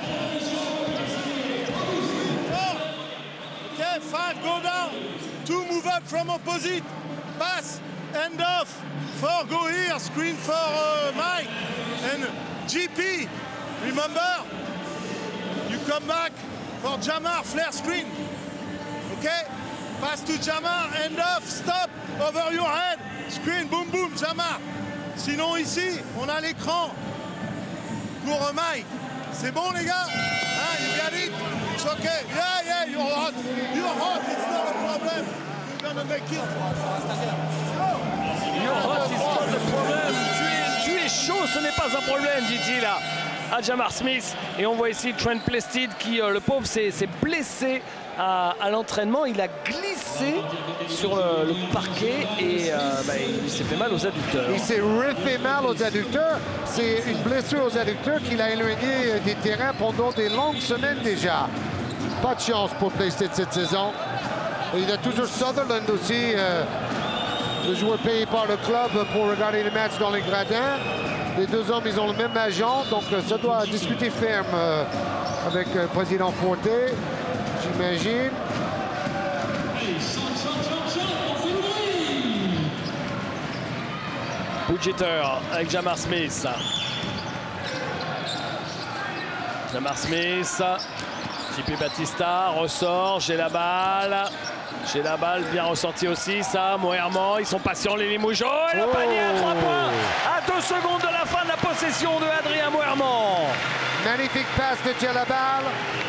Four. Okay, five, go down. Two, move up from opposite. Pass, end off. Four, go here. Screen for uh, Mike. And G P, remember? You come back for Jamar, flare screen. Okay? Pass to Jamar, end off, stop, over your head. Screen, boom, boom, Jamar. Sinon ici, on a l'écran pour uh, Mike. C'est bon les gars? Hein, you got it? It's okay. Yeah, yeah, you're hot. You're hot, it's not a problem. You're gonna make it. You're hot, it's not a problem. Tu es, tu es chaud, ce n'est pas un problème, dit-il à, à Jamar Smith. Et on voit ici Trent Plested qui, euh, le pauvre, s'est blessé à, à l'entraînement. Il a glissé sur le, le parquet et euh, bah, il s'est fait mal aux adducteurs. Il s'est refait mal aux adducteurs. C'est une blessure aux adducteurs qui l'a éloigné des terrains pendant des longues semaines déjà. Pas de chance pour Plested cette saison. Et il a toujours Sutherland aussi, euh, le joueur payé par le club pour regarder les matchs dans les gradins. Les deux hommes, ils ont le même agent, donc euh, ça doit discuter ferme euh, avec le euh, président Forte, j'imagine. Jitter avec Jamar Smith. Jamar Smith. J P Batista ressort. J'ai la balle. J'ai la balle bien ressortie aussi. Ça, Moerman. Ils sont patients les Limougeaux. Et le oh. panier à trois points. À deux secondes de la fin de la possession de Adrien Moerman. Magnifique passe de Djellabal.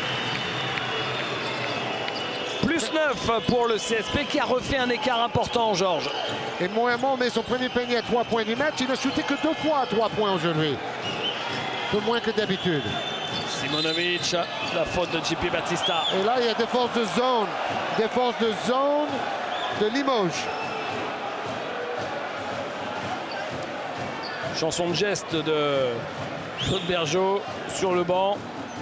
Plus neuf pour le C S P qui a refait un écart important, Georges. Et Moerman met son premier panier à trois points du match. Il n'a shooté que deux fois à trois points aujourd'hui. Peu moins que d'habitude. Simonovic, la faute de J P Batista. Et là, il y a défense de zone. Défense de zone de Limoges. Chanson de geste de Claude Bergeau sur le banc.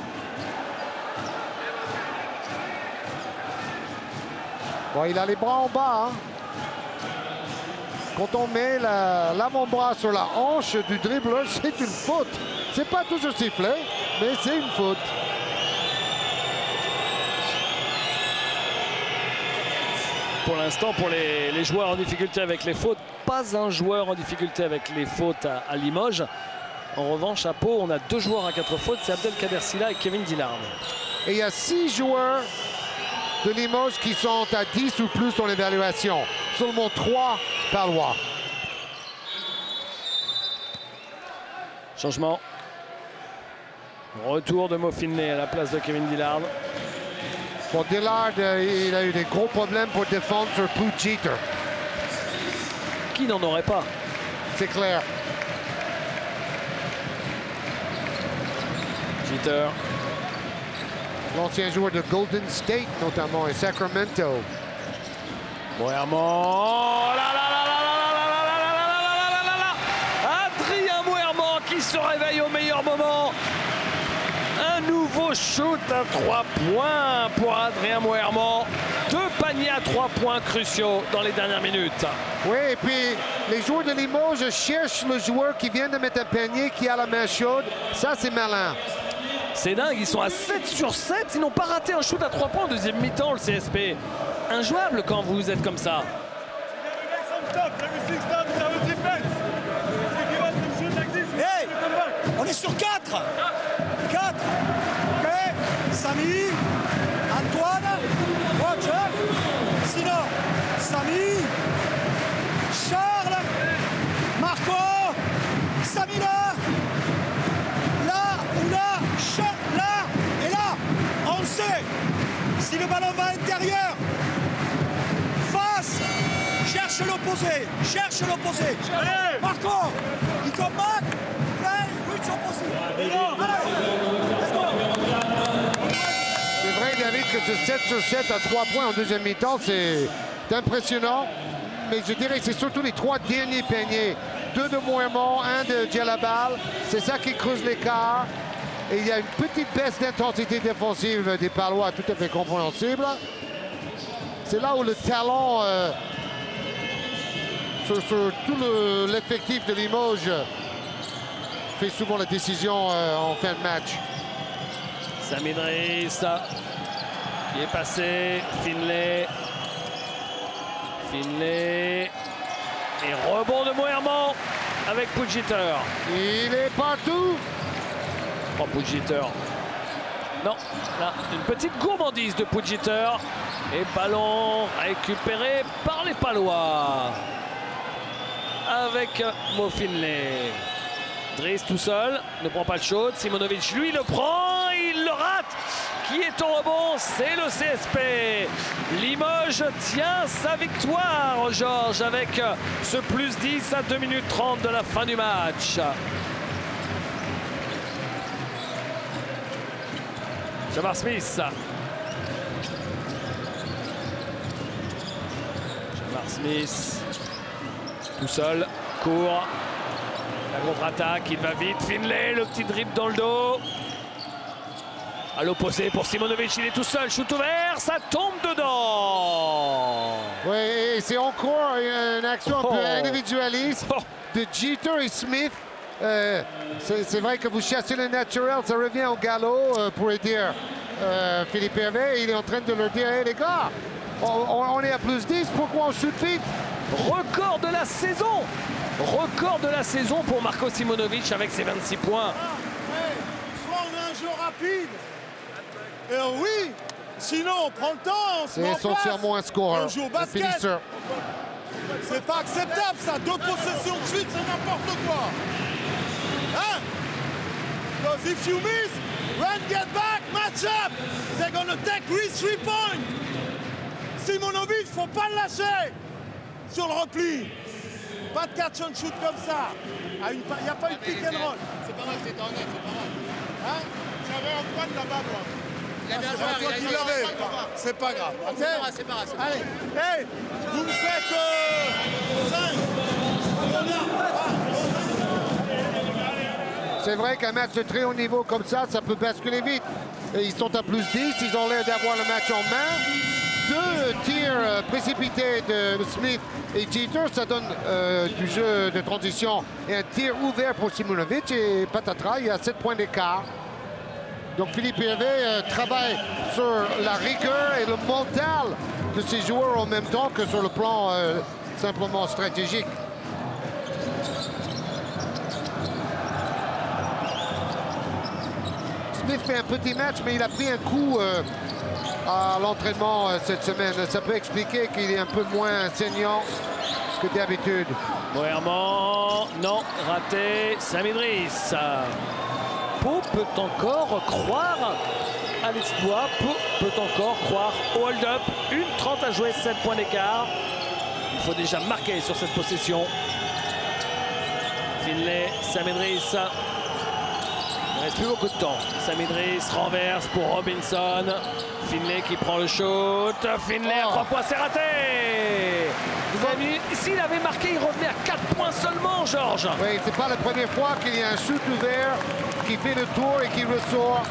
Bon, il a les bras en bas. Hein. Quand on met l'avant-bras sur la hanche du dribbleur, c'est une faute. C'est pas toujours sifflé, mais c'est une faute. Pour l'instant, pour les, les joueurs en difficulté avec les fautes, pas un joueur en difficulté avec les fautes à, à Limoges. En revanche, à Pau, on a deux joueurs à quatre fautes, c'est Abdelkader Sylla et Kevin Dillard. Et il y a six joueurs de Limoges qui sont à dix ou plus dans l'évaluation. Seulement trois Palois. Changement. Retour de Mo Finlay à la place de Kevin Dillard. Bon, Dillard, euh, il a eu des gros problèmes pour défendre sur Pooh Jeter. Qui n'en aurait pas? C'est clair. Jeter. L'ancien joueur de Golden State, notamment, et Sacramento. Moerman. Oh là là là là là là là là là là là là là. Adrien Moerman qui se réveille au meilleur moment. Un nouveau shoot à trois points pour Adrien Moerman. Deux paniers à trois points cruciaux dans les dernières minutes. Oui, et puis les joueurs de Limoges cherchent le joueur qui vient de mettre un panier, qui a la main chaude. Ça, c'est malin. C'est dingue, ils sont à sept sur sept. Ils n'ont pas raté un shoot à trois points en deuxième mi-temps, le C S P. Injouable quand vous êtes comme ça. Hey, on est sur quatre. quatre. Ok. Samy, Antoine, Roger, Sino, Samy, Charles, Marco, Samina. Là ou là, Charles, là et là. On sait si le ballon va à l'intérieur. Face, cherche l'opposé, cherche l'opposé. Marco, il combat. C'est vrai, David, que ce sept sur sept à trois points en deuxième mi-temps, c'est impressionnant. Mais je dirais que c'est surtout les trois derniers paniers. Deux de Moerman, un de Djellabal. C'est ça qui creuse l'écart. Et il y a une petite baisse d'intensité défensive des Palois tout à fait compréhensible. C'est là où le talent euh, sur, sur tout l'effectif de Limoges fait souvent la décision euh, en fin de match. Samy Driss qui est passé. Finlay. Finlay. Et rebond de Moerman avec Pooh Jeter. Il est partout. Oh, Pooh Jeter. Non, là, une petite gourmandise de Pooh Jeter. Et ballon récupéré par les Palois. Avec Mo Finlay. Driss tout seul, ne prend pas le shot. Simonovic, lui, le prend. Il le rate. Qui est au rebond? C'est le C S P. Limoges tient sa victoire, Georges, avec ce plus dix à deux minutes trente de la fin du match. Jabbar Smith. Jabbar Smith. Tout seul, court. La contre-attaque, il va vite. Finlay, le petit dribble dans le dos. À l'opposé pour Simonovic, il est tout seul. Shoot ouvert, ça tombe dedans. Oui, c'est encore une action un Oh. peu individualiste Oh. de Jeter et Smith. Euh, c'est vrai que vous chassez le naturel, ça revient au galop euh, pour dire euh, Philippe Hervé. Il est en train de leur dire, hey, les gars, on, on est à plus dix, pourquoi on shoot vite? Record de la saison. Record de la saison pour Marco Simonovic avec ses vingt-six points. Hey, soit on a un jeu rapide. Et oui, sinon on prend le temps, on se C'est met en essentiellement un place. scoreur, On joue au un basket. finisseur. C'est pas acceptable ça, deux possessions de suite, c'est n'importe quoi. Hein? Because if you miss, run, get back, match up. They're gonna take risk three points. Simonovic, faut pas le lâcher sur le repli. Pas de catch and shoot comme ça. Il n'y a pas eu de pick and roll. C'est pas mal, c'est honnête, c'est pas mal. Hein? J'avais Antoine là-bas, moi. Il a bien Ah, joué, c'est toi il a qui joué, l'avais. il a joué. C'est pas grave. Ok? C'est pas grave, c'est pas grave, c'est pas grave. Allez, hey, vous me faites euh, cinq. C'est vrai qu'un match de très haut niveau comme ça, ça peut basculer vite. Et ils sont à plus dix, ils ont l'air d'avoir le match en main. Deux tirs euh, précipités de, de Smith et Jeter, ça donne euh, du jeu de transition. Et un tir ouvert pour Simonovic et patatras, il y a sept points d'écart. Donc Philippe Hervé euh, travaille sur la rigueur et le mental de ses joueurs en même temps que sur le plan euh, simplement stratégique. Smith fait un petit match, mais il a pris un coup euh, à l'entraînement euh, cette semaine. Ça peut expliquer qu'il est un peu moins saignant que d'habitude. Moerman, non, raté. Sami Idriss. Pau peut encore croire à l'exploit. Pau peut encore croire au hold-up. une trente à jouer, sept points d'écart. Il faut déjà marquer sur cette possession. Finlay, Sami Idriss. Il ne reste plus beaucoup de temps. Sami Idriss renverse pour Robinson. Finlay qui prend le shoot. Finlay à Oh. trois points, c'est raté. S'il avait marqué, il revenait à quatre points seulement, Georges. Oui, c'est pas la première fois qu'il y a un shoot ouvert qui fait le tour et qui ressort.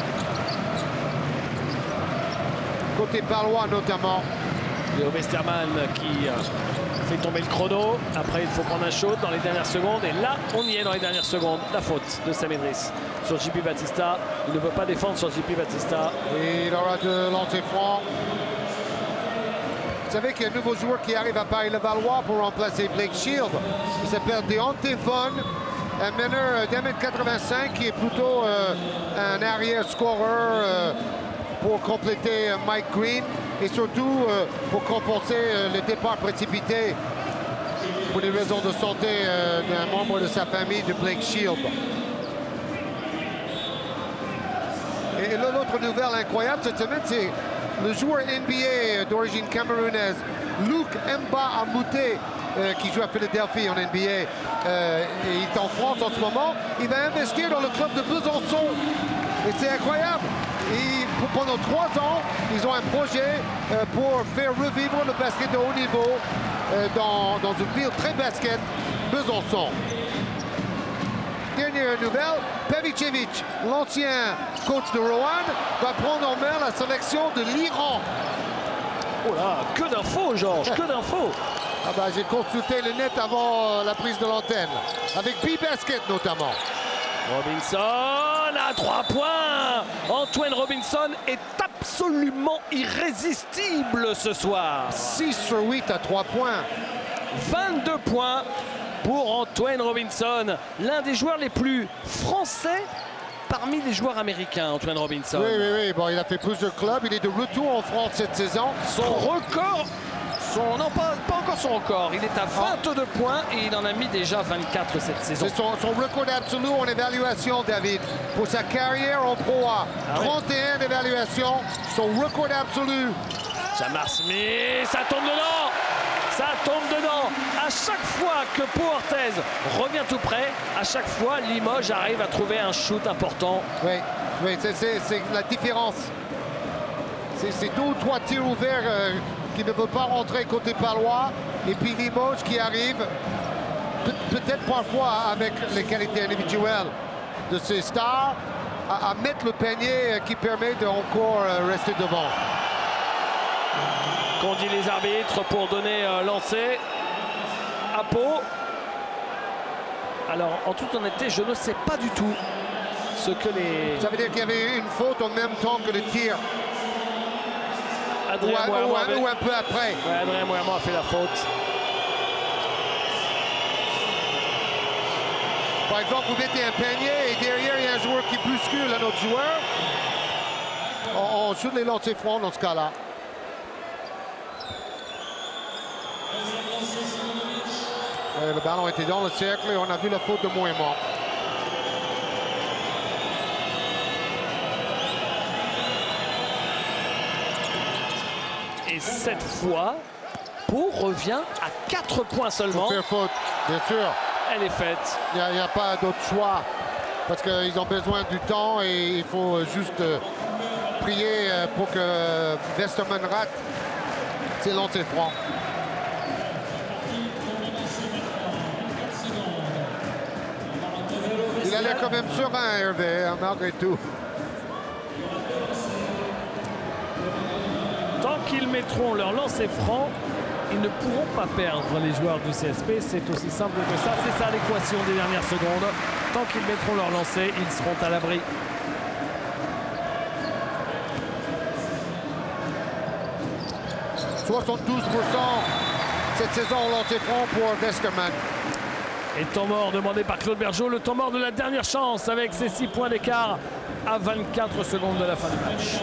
Côté palois notamment. Léo Westerman qui euh, fait tomber le chrono. Après, il faut prendre un shoot dans les dernières secondes. Et là, on y est dans les dernières secondes. La faute de Sami Idriss sur J P Batista. Il ne peut pas défendre sur J P Batista. Et il aura de lancer franc. Vous savez qu'il y a un nouveau joueur qui arrive à Paris-Levallois pour remplacer Blake Shield. Il s'appelle Deontay Vaughn, un meneur d'un mètre quatre-vingt-cinq qui est plutôt euh, un arrière-scoreur euh, pour compléter euh, Mike Green et surtout euh, pour compenser euh, le départ précipité pour des raisons de santé euh, d'un membre de sa famille, de Blake Shield. Et l'autre nouvelle incroyable cette semaine, c'est le joueur N B A d'origine camerounaise, Luc Mba Amouté, euh, qui joue à Philadelphie en N B A, euh, et il est en France en ce moment. Il va investir dans le club de Besançon. Et c'est incroyable. Et pour, pendant trois ans, ils ont un projet euh, pour faire revivre le basket de haut niveau euh, dans, dans une ville très basket, Besançon. Dernière nouvelle, Pavicevic, l'ancien coach de Rouen, va prendre en main la sélection de l'Iran. Oh là, que d'infos, Georges, que d'infos. Ah bah, j'ai consulté le net avant euh, la prise de l'antenne, avec B-Basket notamment. Robinson à trois points. Antoine Robinson est absolument irrésistible ce soir. six sur huit à trois points. vingt-deux points pour Antoine Robinson, l'un des joueurs les plus français parmi les joueurs américains, Antoine Robinson. Oui, oui, oui. Bon, il a fait plusieurs clubs. Il est de retour en France cette saison. Son record, son, non pas, pas encore son record, il est à vingt-deux points et il en a mis déjà vingt-quatre cette saison. C'est son, son record absolu en évaluation, David, pour sa carrière en Pro A. Ah ouais. trente et un d'évaluation, son record absolu. Jamar Smith, ça tombe dedans. Ça tombe dedans. À chaque fois que Pau Orthez revient tout près, à chaque fois, Limoges arrive à trouver un shoot important. Oui, oui, c'est la différence. C'est deux ou trois tirs ouverts euh, qui ne veulent pas rentrer côté palois. Et puis Limoges qui arrive, peut- peut-être parfois avec les qualités individuelles de ses stars, à, à mettre le panier qui permet de encore euh, rester devant. Qu'ont dit les arbitres pour donner euh, lancer à Pau. Alors, en toute honnêteté, je ne sais pas du tout ce que les... Ça veut dire qu'il y avait une faute en même temps que le tir, ou Adrien un, ou Moerman un- avait- ou un peu après. Ouais, Adrien Moerman a fait la faute. Par exemple, vous mettez un panier et derrière, il y a un joueur qui bouscule un autre joueur. On, on shoot les lancers francs dans ce cas-là. Euh, le ballon était dans le cercle et on a vu la faute de Moerman. Et cette fois, Pau revient à quatre points seulement. Faire faute, bien sûr. Elle est faite. Il n'y a, a pas d'autre choix parce qu'ils ont besoin du temps et il faut juste euh, prier euh, pour que Westerman rate ses lancers francs. Il a l'air quand même serein, Hervé, hein, malgré tout. Tant qu'ils mettront leur lancer franc, ils ne pourront pas perdre les joueurs du C S P. C'est aussi simple que ça. C'est ça l'équation des dernières secondes. Tant qu'ils mettront leur lancer, ils seront à l'abri. soixante-douze pour cent cette saison au lancer franc pour Westerman. Et temps mort demandé par Claude Bergeau, le temps mort de la dernière chance avec ses six points d'écart à vingt-quatre secondes de la fin du match.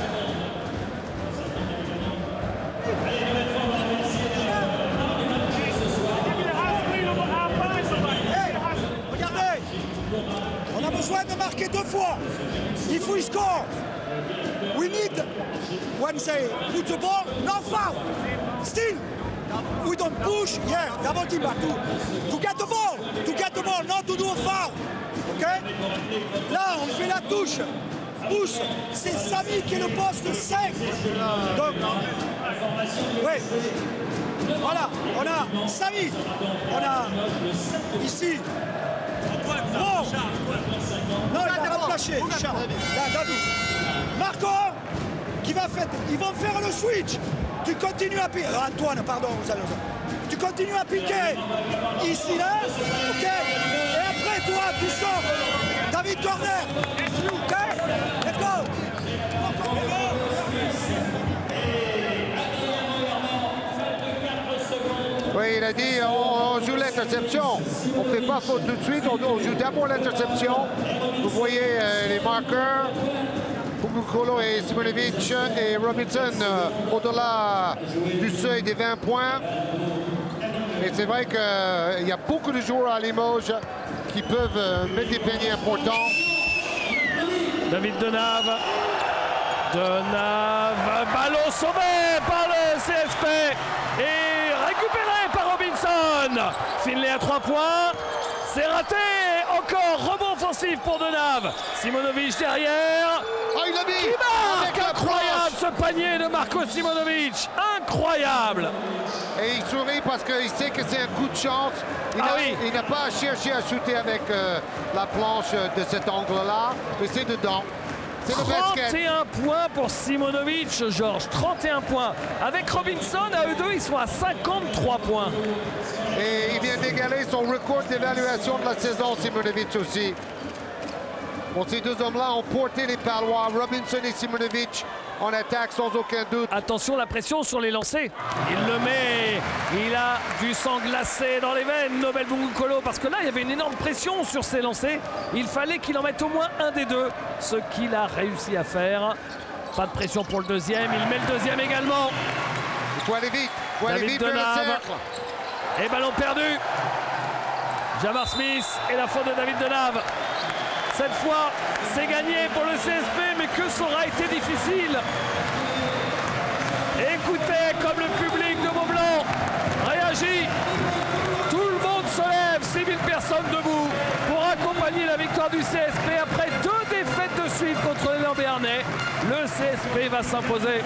Hey, regardez, on a besoin de marquer deux fois. If we score, we need, when say put the ball, no foul. Still, we don't push, yeah, double team, but to, to get the ball, to get the ball, not to do a foul. Ok? Là, on fait la touche. Pousse, c'est Samy qui est le poste cinq. Donc, oui. Voilà, on a Samy. On a ici. Bon. Non, il a remplacé. Là, David. Marco, qui va faire. Ils vont faire le switch. Tu continues à piquer. Antoine, pardon, vous allez. Tu continues à piquer. Ici, là. Ok. Et après, toi, tu sors. David Corner. Ok. Let's go. Oui, il a dit on, on joue l'interception. On ne fait pas faute tout de suite, on, on joue d'abord l'interception. Vous voyez euh, les marqueurs. Pumukolo et Simonovic et Robinson euh, au-delà du seuil des vingt points. Et c'est vrai qu'il euh, y a beaucoup de joueurs à Limoges qui peuvent euh, mettre des paniers importants. David Denave. Denave. Ballon sauvé par le C S P. Et récupéré par Robinson. Finlay à trois points. C'est raté. Encore rebond offensif pour Denave. Simonovic derrière. Oh, il a mis. Qui marque. Incroyable ce panier de Marco Simonovic. Incroyable. Et il sourit parce qu'il sait que c'est un coup de chance. Il Ah n'a oui. pas cherché à shooter avec euh, la planche de cet angle-là, mais c'est dedans. C'est le basket. trente et un points pour Simonovic, Georges. trente et un points. Avec Robinson, à eux deux, ils sont à cinquante-trois points. Et il vient d'égaler son record d'évaluation de la saison, Simonovic aussi. Bon, ces deux hommes-là ont porté les Palois, Robinson et Simonovic, en attaque sans aucun doute. Attention, la pression sur les lancers. Il le met. Il a du sang glacé dans les veines, Nobel Bungukolo, parce que là, il y avait une énorme pression sur ses lancers. Il fallait qu'il en mette au moins un des deux, ce qu'il a réussi à faire. Pas de pression pour le deuxième. Il met le deuxième également. Il faut aller vite. Il faut aller David vite vers le Denave. cercle. Et ballon perdu. Jamar Smith et la faute de David Denave. Cette fois, c'est gagné pour le C S P, mais que ça aura été difficile. Écoutez comme le public de Mont-Blanc réagit. Tout le monde se lève, six mille personnes debout, pour accompagner la victoire du C S P après deux défaites de suite contre les Béarnais. Le C S P va s'imposer.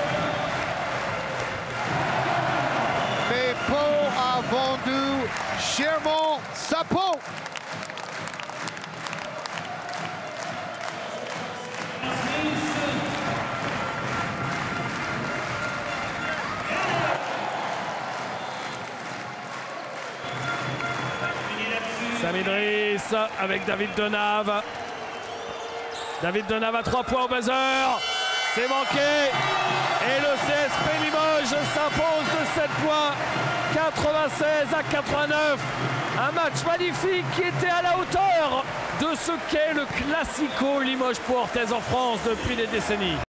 Mais Pau a vendu chèrement sa peau. Samy Driss avec David Denave. David Denave à trois points au buzzer. C'est manqué. Et le C S P Limoges s'impose de sept points. quatre-vingt-seize à quatre-vingt-neuf. Un match magnifique qui était à la hauteur de ce qu'est le classico Limoges-Pau Orthez en France depuis des décennies.